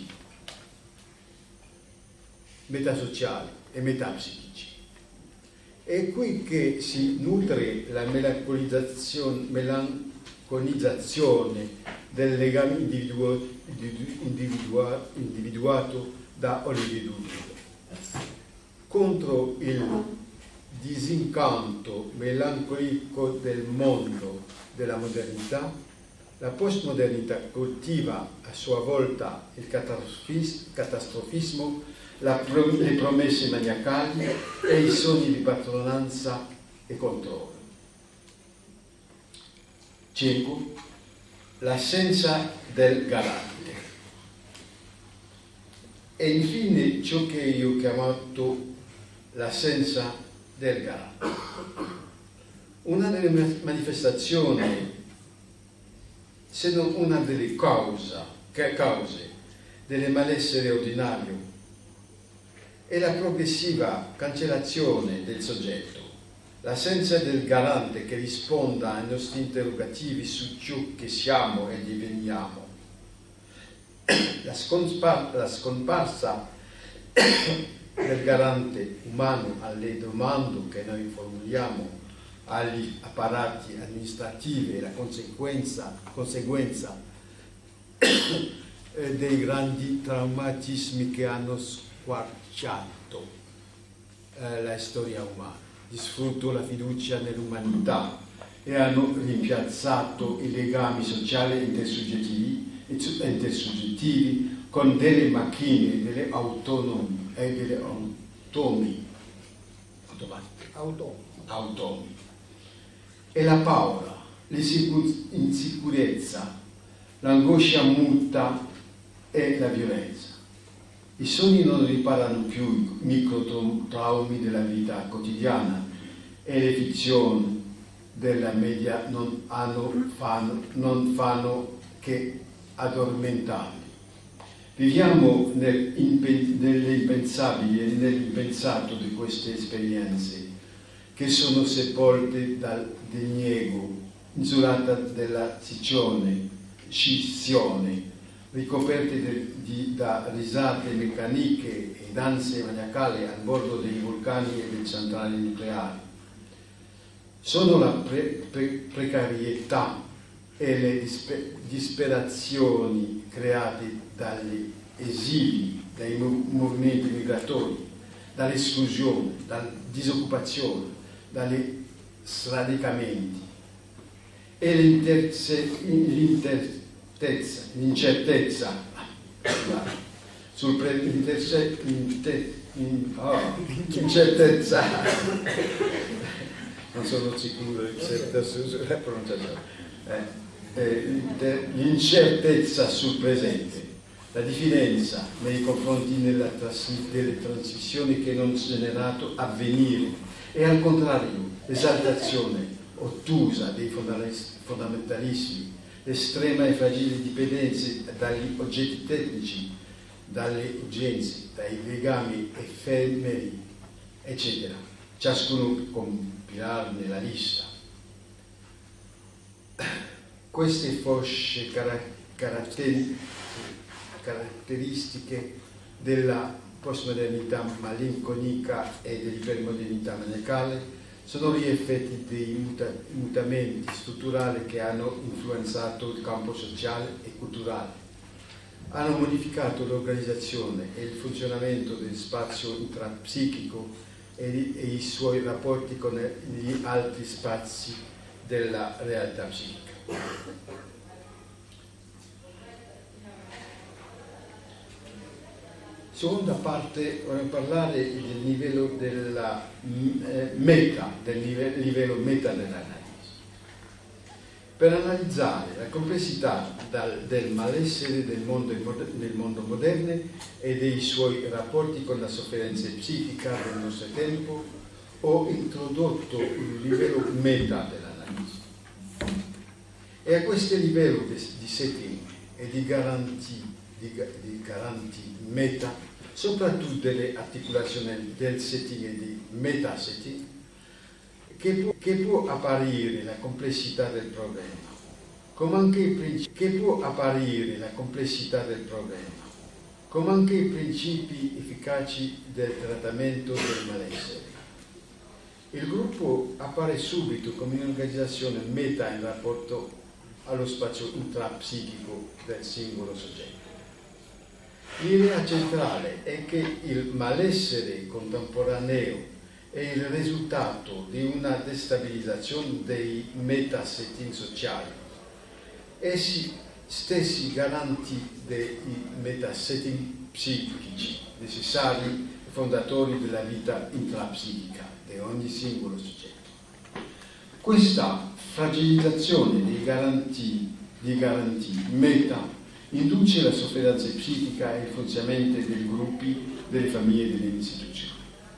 C: metasociali e metapsichici. È qui che si nutre la melancolizzazione, melancolizzazione del legame individuo, individua, individuato da Olivier Douville contro il disincanto melancolico del mondo della modernità. La postmodernità coltiva a sua volta il catastrofismo, la, le promesse maniacali e i sogni di padronanza e controllo. cinque. L'assenza del garante. E infine ciò che io ho chiamato l'assenza del garante. Una delle manifestazioni, se non una delle cause, cause del malessere ordinario, è la progressiva cancellazione del soggetto, l'assenza del garante che risponda ai nostri interrogativi su ciò che siamo e diveniamo, la, scompa la scomparsa del garante umano alle domande che noi formuliamo agli apparati amministrativi e la conseguenza, conseguenza eh, dei grandi traumatismi che hanno squarciato eh, la storia umana, distrutto la fiducia nell'umanità e hanno rimpiazzato i legami sociali intersoggettivi, intersoggettivi con delle macchine, delle autonomi e delle automi,
A: Automi.
C: automi. E la paura, l'insicurezza, l'angoscia muta e la violenza. I sogni non riparano più i microtraumi della vita quotidiana e le fizioni della media non, hanno, fanno, non fanno che addormentarli. Viviamo nel, nell'impensabile e nell'impensato di queste esperienze che sono sepolte dal diniego, insulata della scissione, scissione, ricoperte de, di, da risate meccaniche e danze maniacali a bordo dei vulcani e delle centrali nucleari. Sono la pre, pre, precarietà e le disper, disperazioni create dagli esili, dai movimenti migratori, dall'esclusione, dalla disoccupazione, dagli sradicamenti e l'incertezza, l'incertezza sul pre, l'incertezza non sono sicuro sulla pronunciazione eh, eh, l'incertezza sul presente, la diffidenza nei confronti della trans delle transizioni che non sono generato avvenire e al contrario l'esaltazione ottusa dei fondamentalismi, l'estrema e fragile dipendenza dagli oggetti tecnici, dalle urgenze, dai legami effemeri, eccetera. Ciascuno compilarne la lista. Queste fasce caratteri, caratteristiche della postmodernità malinconica e dell'ipermodernità maniacale sono gli effetti dei muta mutamenti strutturali che hanno influenzato il campo sociale e culturale, hanno modificato l'organizzazione e il funzionamento del spazio intrapsichico e, e i suoi rapporti con gli altri spazi della realtà psichica. Seconda parte, vorrei parlare del livello della eh, meta, del livello, livello meta dell'analisi. Per analizzare la complessità dal, del malessere del mondo, del mondo moderno e dei suoi rapporti con la sofferenza psichica del nostro tempo, ho introdotto il livello meta dell'analisi. E a questo livello di, di setting e di garantie, di, di garanti meta, soprattutto delle articolazioni del setting e di meta-setting, che può, che può apparire la complessità del problema, come anche i che può apparire la complessità del problema, come anche i principi efficaci del trattamento del malessere. Il gruppo appare subito come un'organizzazione meta in rapporto allo spazio intrapsichico del singolo soggetto. L'idea centrale è che il malessere contemporaneo è il risultato di una destabilizzazione dei metasetting sociali. Essi stessi garanti dei metasetting psichici necessari e fondatori della vita intrapsichica di ogni singolo soggetto. Questa fragilizzazione dei garanti, di garanti meta induce la sofferenza psichica e il funzionamento dei gruppi, delle famiglie e delle istituzioni.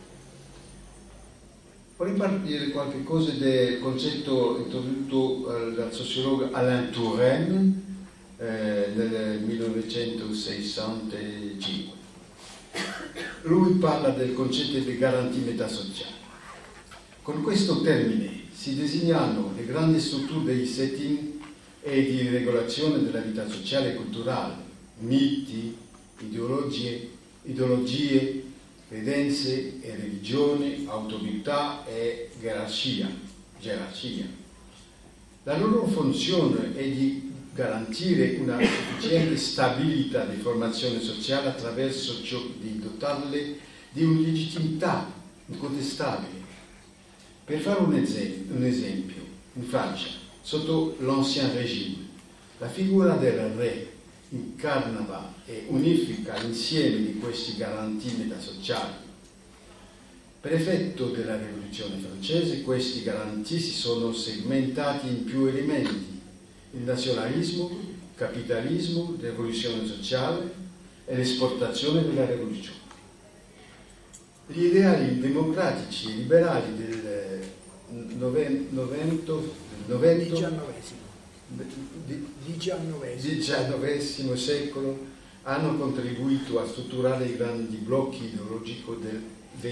C: Vorrei dire qualche cosa del concetto introdotto dal sociologo Alain Touraine eh, nel millenovecentosessantacinque. Lui parla del concetto di garantie metasociali. Con questo termine si designano le grandi strutture dei setting e di regolazione della vita sociale e culturale, miti, ideologie, ideologie, credenze e religione, autorità e gerarchia, gerarchia. La loro funzione è di garantire una sufficiente stabilità di formazione sociale attraverso ciò di dotarle di una legittimità incontestabile. Per fare un esempio, un esempio in Francia, sotto l'Ancien Régime, la figura del re incarnava e unifica l'insieme di questi garanti metasociali. Per effetto della rivoluzione francese, questi garanti si sono segmentati in più elementi: il nazionalismo, il capitalismo, la rivoluzione sociale e l'esportazione della rivoluzione. Gli ideali democratici e liberali del novento diciannovesimo secolo hanno contribuito a strutturare i grandi blocchi ideologici del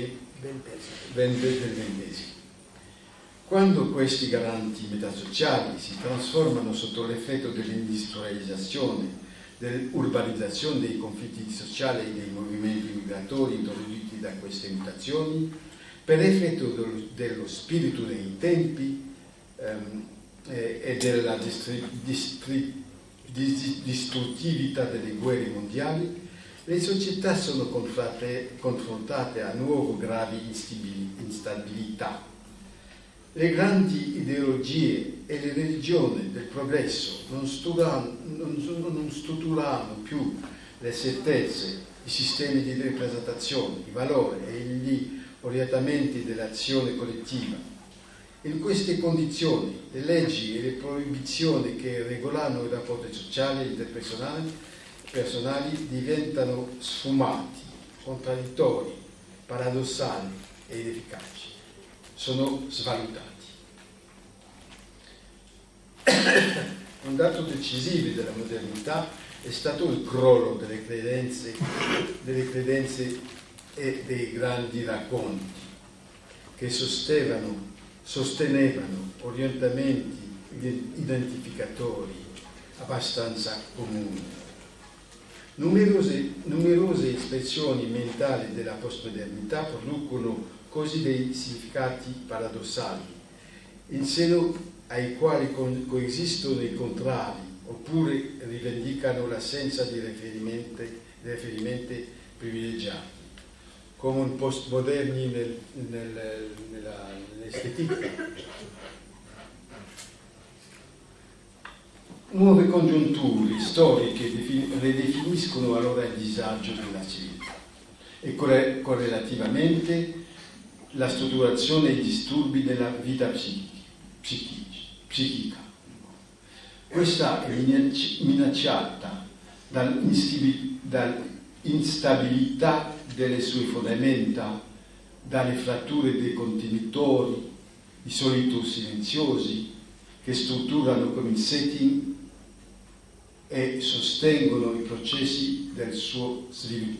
C: ventesimo. Quando questi garanti metasociali si trasformano sotto l'effetto dell'industrializzazione, dell'urbanizzazione, dei conflitti sociali e dei movimenti migratori introdotti da queste mutazioni, per effetto dello, dello spirito dei tempi ehm, eh, e della distri, distri, dis, distruttività delle guerre mondiali, le società sono confrontate a nuove gravi instabilità. Le grandi ideologie e le religioni del progresso non strutturano, non, non strutturano più le certezze, i sistemi di rappresentazione, i valori e gli orientamenti dell'azione collettiva. In queste condizioni, le leggi e le proibizioni che regolano i rapporti sociali e interpersonali personali diventano sfumati, contraddittori, paradossali ed efficaci. Sono svalutati. Un dato decisivo della modernità è stato il crollo delle credenze, delle credenze e dei grandi racconti che sostenevano, sostenevano orientamenti identificatori abbastanza comune. Numerose, numerose espressioni mentali della postmodernità producono così dei significati paradossali, in seno ai quali co- coesistono i contrari, oppure rivendicano l'assenza di riferimenti, riferimenti privilegiati, come un postmoderni nel, nel, nella, nell'estetica. Nuove congiunture storiche ridefiniscono allora il disagio della civiltà e corre- correlativamente la strutturazione e i disturbi della vita psichica. psichica. Questa è minacciata dall'instabilità delle sue fondamenta, dalle fratture dei contenitori, di solito silenziosi, che strutturano come il setting e sostengono i processi del suo sviluppo.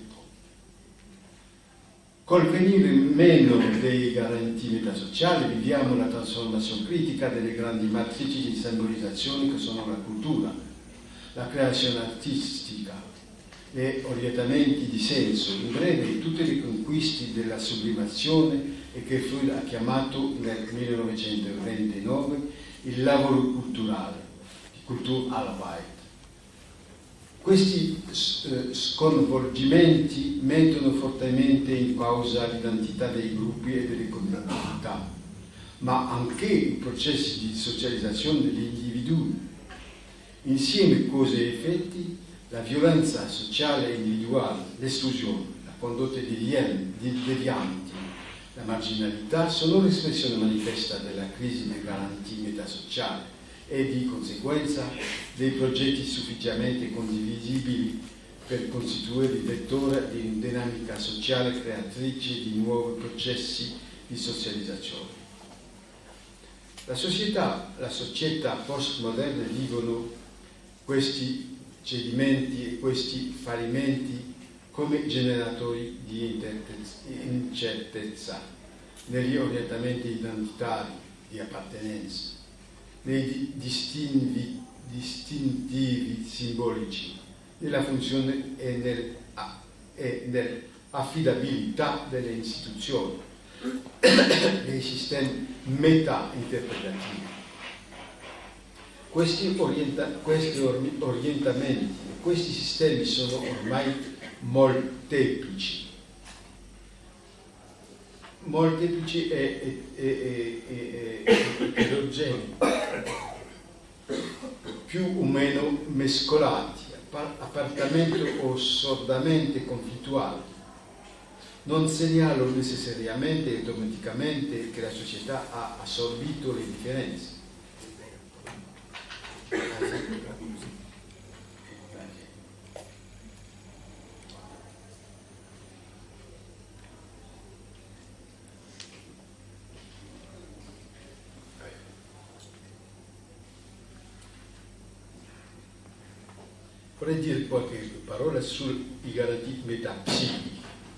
C: Col venire meno dei garanti metasociali viviamo la trasformazione critica delle grandi matrici di simbolizzazione che sono la cultura, la creazione artistica, gli orientamenti di senso, in breve tutte le conquiste della sublimazione e che Freud ha chiamato nel millenovecentoventinove il lavoro culturale, di Kulturarbeit. Questi eh, sconvolgimenti mettono fortemente in causa l'identità dei gruppi e delle collettività, ma anche i processi di socializzazione degli individui. Insieme cause e effetti, la violenza sociale e individuale, l'esclusione, la condotta devianti, la marginalità sono l'espressione manifesta della crisi delle garantie metasociali e di conseguenza dei progetti sufficientemente condivisibili per costituire il vettore di una dinamica sociale creatrice di nuovi processi di socializzazione. La società, la società postmoderna vivono questi cedimenti e questi fallimenti come generatori di incertezza negli orientamenti identitari di appartenenza, nei distintivi, distintivi simbolici, nella funzione e, nel, e nell'affidabilità delle istituzioni, dei sistemi meta-interpretativi. Questi, orienta, questi orientamenti, questi sistemi sono ormai molteplici, molteplici e eterogenei, più o meno mescolati, appartamento o sordamente conflittuali. Non segnalo necessariamente e automaticamente che la società ha assorbito le differenze. Vorrei dire qualche parola sui garanti metapsichici.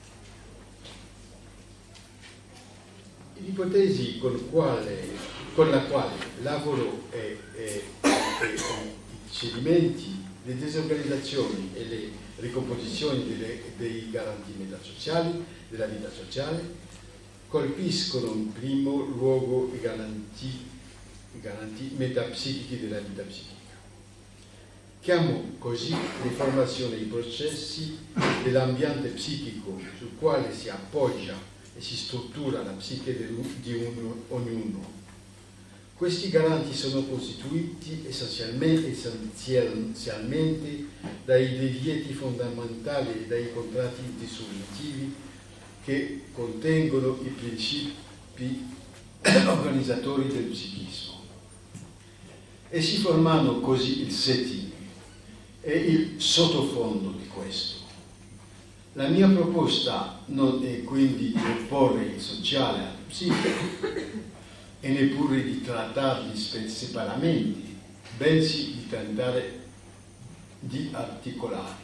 C: L'ipotesi con, quale, con la quale lavoro e, e, e, e i cedimenti, le disorganizzazioni e le ricomposizioni delle, dei garanti metasociali, della vita sociale, colpiscono in primo luogo i garanti, i garanti metapsichici della vita psichica. Chiamo così le formazioni e i processi dell'ambiente psichico sul quale si appoggia e si struttura la psiche di uno, ognuno. Questi garanti sono costituiti essenzialmente, essenzialmente dai divieti fondamentali e dai contratti dissolutivi che contengono i principi organizzatori del psichismo. E si formano così il setting e il sottofondo di questo. La mia proposta non è quindi di opporre il sociale al psichico e neppure di trattarli separatamente, bensì di tentare di articolarli.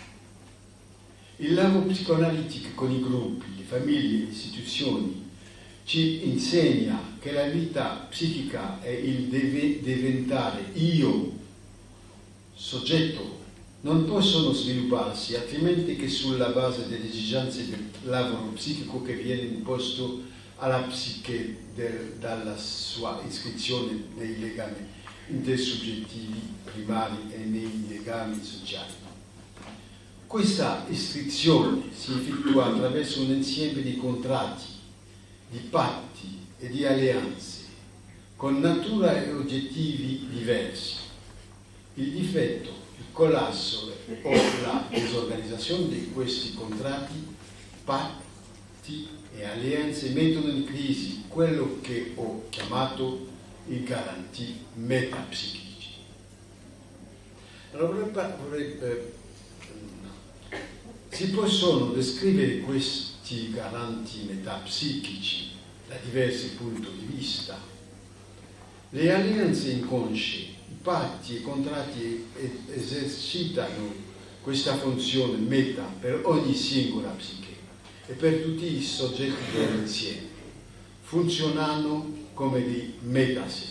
C: Il lavoro psicoanalitico con i gruppi, le famiglie, le istituzioni ci insegna che la vita psichica è il deve diventare io soggetto non possono svilupparsi altrimenti che sulla base delle esigenze del lavoro psichico che viene imposto alla psiche del, dalla sua iscrizione nei legami intersoggettivi primari e nei legami sociali. Questa iscrizione si effettua attraverso un insieme di contratti, di patti e di alleanze con natura e oggettivi diversi. Il difetto, il collasso o la disorganizzazione di questi contratti, patti e alleanze mettono in crisi quello che ho chiamato i garanti metapsichici. Allora, vorrei, eh, si possono descrivere questi garanti metapsichici da diversi punti di vista. Le alleanze inconsce, i patti e i contratti esercitano questa funzione meta per ogni singola psiche e per tutti i soggetti dell'insieme, funzionano come di metase.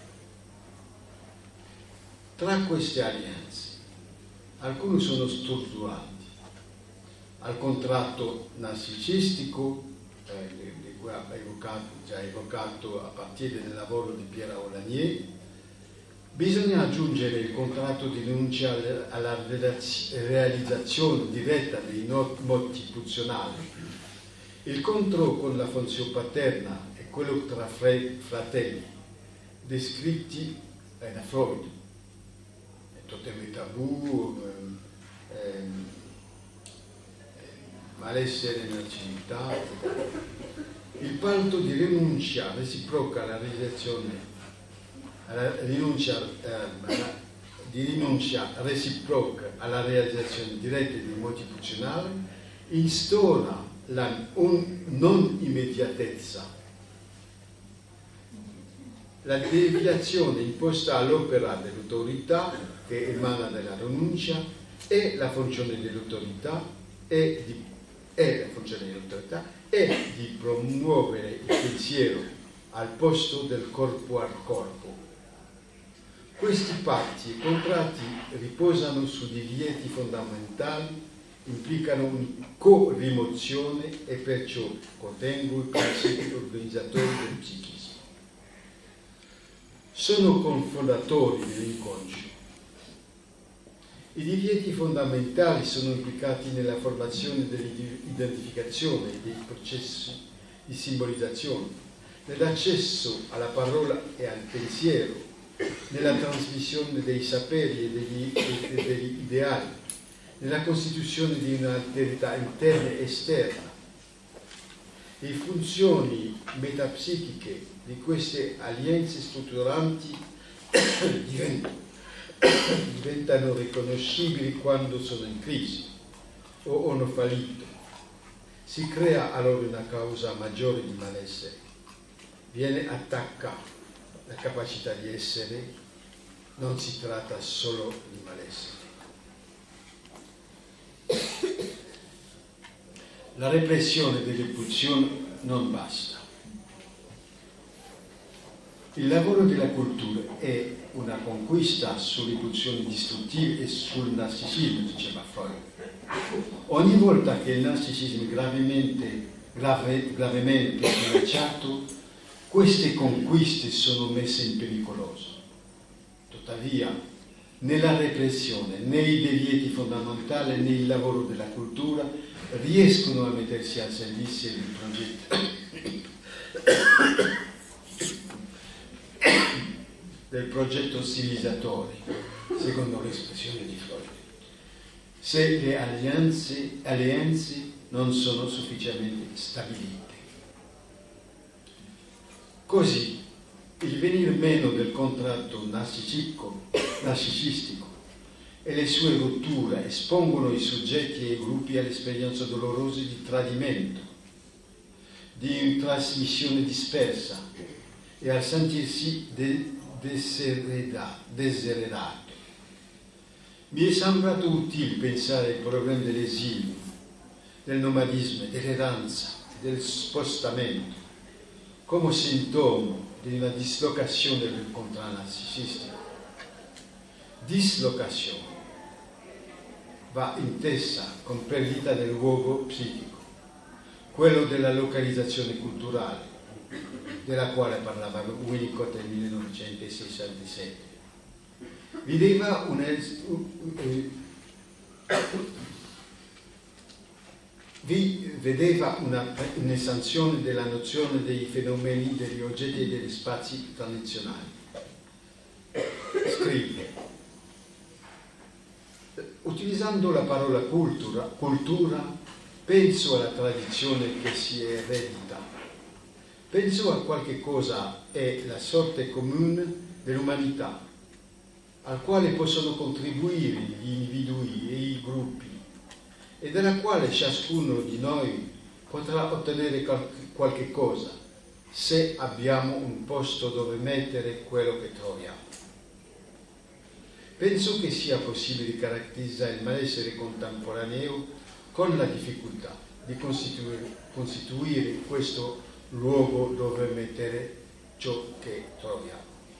C: Tra queste alleanze, alcune sono strutturali, al contratto narcisistico, eh, di cui ha evocato, già evocato a partire dal lavoro di Pierre Aulagnier, bisogna aggiungere il contratto di rinuncia alla realizzazione diretta dei moti pulsionali, il contro con la funzione paterna e quello tra fratelli, descritti eh, da Freud, totemi tabù, eh, eh, malessere nella civiltà, il patto di rinuncia reciproca alla realizzazione, alla rinuncia, eh, alla, di rinuncia reciproca alla realizzazione diretta dei moti pulsionali instaura la un, non immediatezza, la deviazione imposta all'opera dell'autorità che emana dalla rinuncia e la funzione dell'autorità e di, e la funzione dell'autorità è di promuovere il pensiero al posto del corpo al corpo. Questi patti e contratti riposano su divieti fondamentali, implicano una co-rimozione e perciò contengono i concetti organizzatori del psichismo. Sono confondatori dell'inconscio. I divieti fondamentali sono implicati nella formazione dell'identificazione dei processi di simbolizzazione, nell'accesso alla parola e al pensiero, nella trasmissione dei saperi e degli, e degli ideali, nella costituzione di un'alterità interna e esterna. Le funzioni metapsichiche di queste alleanze strutturanti diventano, diventano riconoscibili quando sono in crisi o hanno fallito. Si crea allora una causa maggiore di malessere. Viene attaccata la capacità di essere, non si tratta solo di malessere. La repressione delle pulsioni non basta. Il lavoro della cultura è una conquista sulle pulsioni distruttive e sul narcisismo, diceva Freud. Ogni volta che il narcisismo è gravemente, grave, gravemente minacciato, queste conquiste sono messe in pericoloso. Tuttavia, nella repressione, nei divieti fondamentali, nel lavoro della cultura, riescono a mettersi al servizio del progetto del progetto civilizzatore, secondo l'espressione di Freud, se le alleanze, alleanze non sono sufficientemente stabilite. Così il venir meno del contratto narcisistico, narcisistico e le sue rotture espongono i soggetti e i gruppi alle esperienze dolorose di tradimento, di trasmissione dispersa e al sentirsi de desererato. Mi è sembrato utile pensare ai problemi dell'esilio, del nomadismo, dell'erranza, del spostamento, come sintomo di una dislocazione del contratto narcisistico. Dislocazione va intesa con perdita del luogo psichico, quello della localizzazione culturale, della quale parlava Winnicott nel millenovecentosessantasette. Vedeva vi vedeva una, un'esanzione della nozione dei fenomeni, degli oggetti e degli spazi tradizionali. Scrive: utilizzando la parola cultura, cultura, penso alla tradizione che si eredita, penso a qualche cosa è la sorte comune dell'umanità, al quale possono contribuire gli individui e i gruppi, e dalla quale ciascuno di noi potrà ottenere qualche cosa se abbiamo un posto dove mettere quello che troviamo. Penso che sia possibile caratterizzare il malessere contemporaneo con la difficoltà di costituire, costituire questo luogo dove mettere ciò che troviamo.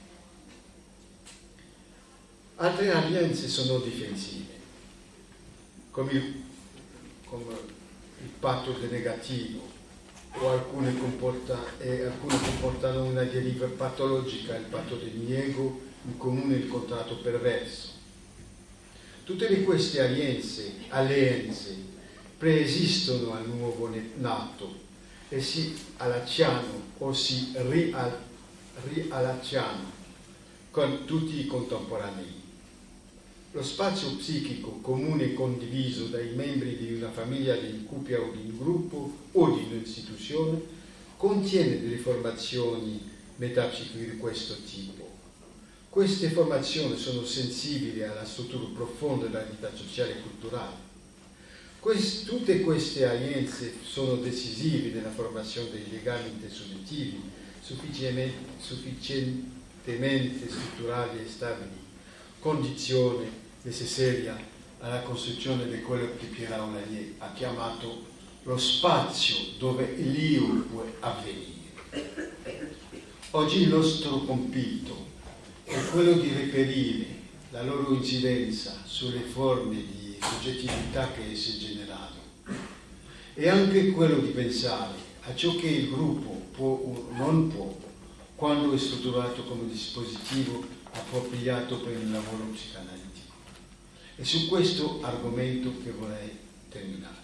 C: Altre alleanze sono difensive, come il, come il patto denegativo, o alcune, comporta, e alcune comportano una deriva patologica, il patto del diniego, in comune il contratto perverso. Tutte queste alleanze, alleanze preesistono al nuovo nato e si allacciano o si rial, riallacciano con tutti i contemporanei. Lo spazio psichico comune e condiviso dai membri di una famiglia, di una coppia o di un gruppo o di un'istituzione contiene delle formazioni metapsichiche di questo tipo. Queste formazioni sono sensibili alla struttura profonda della vita sociale e culturale. Quest, tutte queste alleanze sono decisive nella formazione dei legami intersoggettivi sufficientemente, sufficientemente strutturali e stabili, condizione necessaria alla costruzione di quello che Pierre Aulagnier ha chiamato lo spazio dove l'io può avvenire. Oggi il nostro compito è quello di reperire la loro incidenza sulle forme di soggettività che esse generano, e anche quello di pensare a ciò che il gruppo può o non può quando è strutturato come dispositivo appropriato per il lavoro psicanalitico. È su questo argomento che vorrei terminare.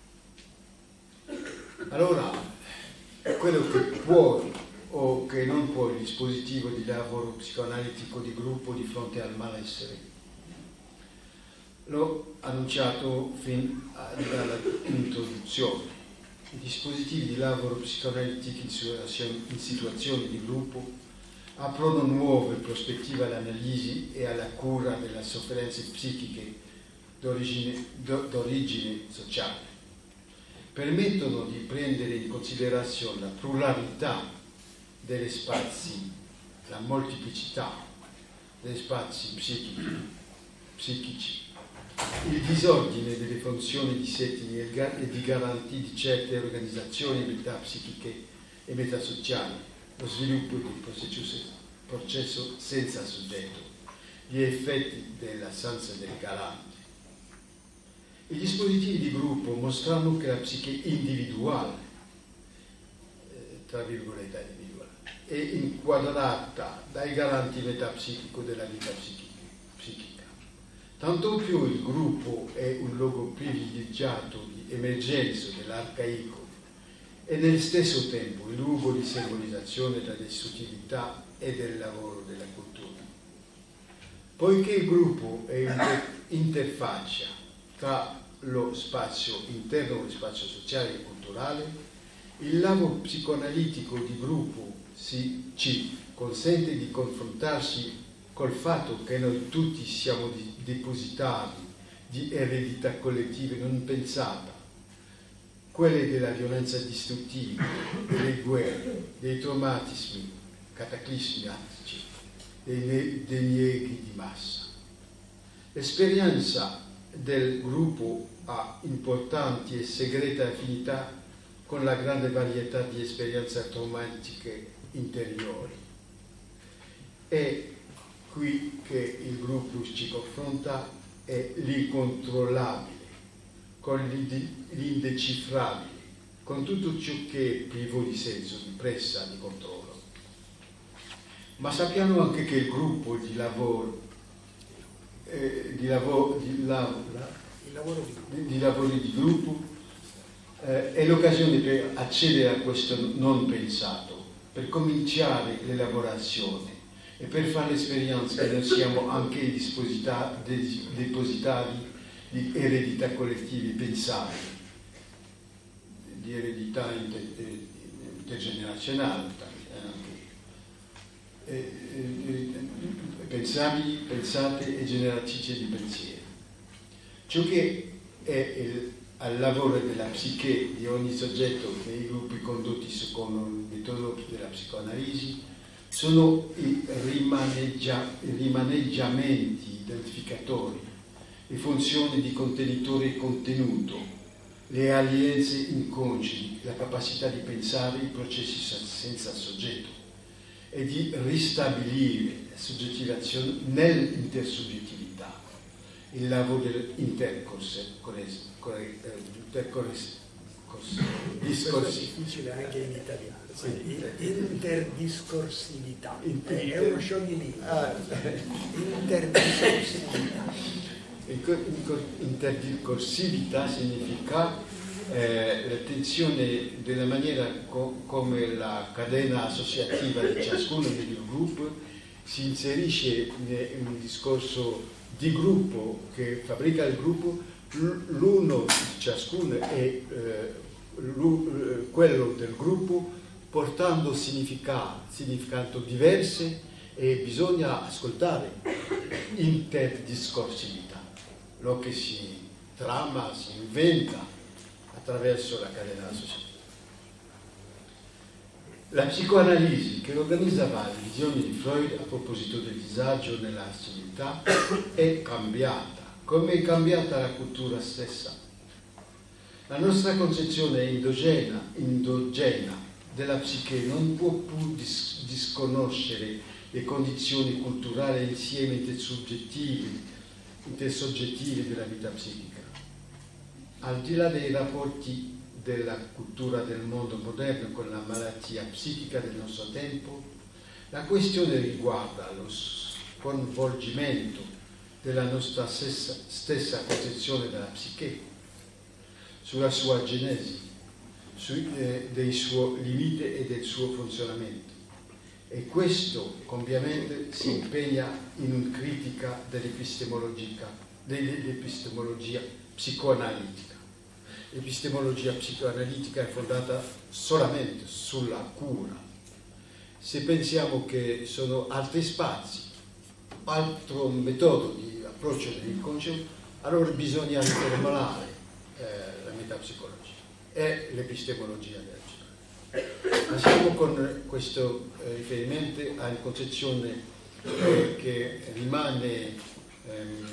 C: Allora, quello che può o che non può il dispositivo di lavoro psicoanalitico di gruppo di fronte al malessere. L'ho annunciato fin dall'introduzione. I dispositivi di lavoro psicoanalitico in situazioni di gruppo aprono nuove prospettive all'analisi e alla cura delle sofferenze psichiche d'origine, d'origine sociale. Permettono di prendere in considerazione la pluralità degli spazi, la molteplicità degli spazi psichici, psichici, il disordine delle funzioni di setting e di garantie di certe organizzazioni metapsichiche e metasociali, lo sviluppo del processo, processo senza soggetto, gli effetti dell'assenza del garante. I dispositivi di gruppo mostrano che la psiche individuale, eh, tra virgolette individuale, è inquadrata dai garanti metapsichico della vita psichica. Tanto più il gruppo è un luogo privilegiato di emergenza dell'arcaico e nello stesso tempo il luogo di simbolizzazione delle sottilità e del lavoro della cultura. Poiché il gruppo è un'interfaccia tra lo spazio interno e lo spazio sociale e culturale, il lavoro psicoanalitico di gruppo si, ci consente di confrontarsi col fatto che noi tutti siamo di, depositari di eredità collettive non pensata, quelle della violenza distruttiva, delle guerre, dei traumatismi cataclismici, dei denieghi di massa. L'esperienza del gruppo ha importanti e segrete affinità con la grande varietà di esperienze traumatiche interiori. È qui che il gruppo ci confronta e l'incontrollabile, con l'indecifrabile, con tutto ciò che è privo di senso, di pressa, di controllo. Ma sappiamo anche che il gruppo di lavoro, eh, di, lavoro, di, lavoro,
A: il lavoro di,
C: di, lavori di gruppo eh, è l'occasione per accedere a questo non pensato, per cominciare l'elaborazione e per fare l'esperienza che noi siamo anche i depositari di eredità collettive pensate, di eredità inter, intergenerazionale, anche, eh, eh, pensabili, pensate e generatrici di pensiero. Ciò che è il, al lavoro della psiche di ogni soggetto nei gruppi condotti secondo il metodo della psicoanalisi sono i, rimaneggia, i rimaneggiamenti identificatori, le funzioni di contenitore e contenuto, le alleanze inconsci, la capacità di pensare i processi senza soggetto e di ristabilire la soggettivazione nell'intersoggettività, il lavoro dell'interdiscorsività.
A: Difficile anche in italiano. Sì, interdiscorsività, è uno scioglilingua. Interdiscorsività.
C: Interdiscorsività significa eh, l'attenzione della maniera co come la catena associativa di ciascuno dei gruppi si inserisce in un discorso di gruppo che fabbrica il gruppo, l'uno di ciascuno è eh, quello del gruppo, portando significato, significato diverse, e bisogna ascoltare interdiscorsività, lo che si trama, si inventa attraverso la catena associativa. La psicoanalisi, che organizzava le visioni di Freud a proposito del disagio nella civiltà, è cambiata, come è cambiata la cultura stessa. La nostra concezione endogena, endogena della psiche non può più dis disconoscere le condizioni culturali e insieme intersoggettive, intersoggettive della vita psichica. Al di là dei rapporti della cultura del mondo moderno con la malattia psichica del nostro tempo, la questione riguarda lo sconvolgimento della nostra stessa, stessa concezione della psiche, sulla sua genesi, Sui, eh, dei suoi limiti e del suo funzionamento, e questo ovviamente si impegna in una critica dell'epistemologia dell'epistemologia psicoanalitica. L'epistemologia psicoanalitica è fondata solamente sulla cura. Se pensiamo che sono altri spazi, altro metodo di approccio dell'inconscio, allora bisogna riformulare eh, la metapsicologia e l'epistemologia della città. Passiamo con questo eh, riferimento a una concezione eh, che rimane ehm,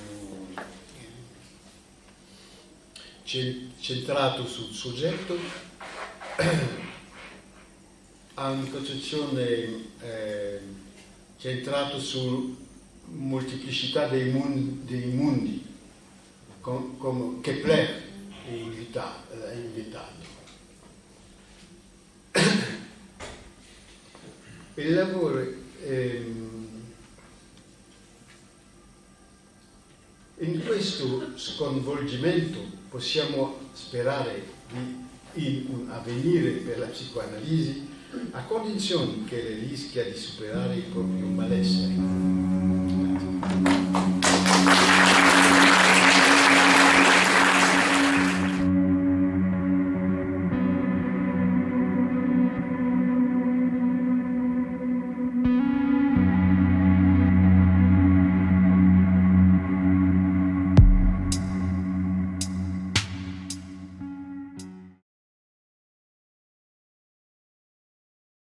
C: centrato sul soggetto, a una concezione eh, centrata su molteplicità dei mondi, dei mondi com, come Kepler è invitato, è invitato. Il lavoro ehm, in questo sconvolgimento possiamo sperare di, in un avvenire per la psicoanalisi a condizione che le rischia di superare il proprio malessere.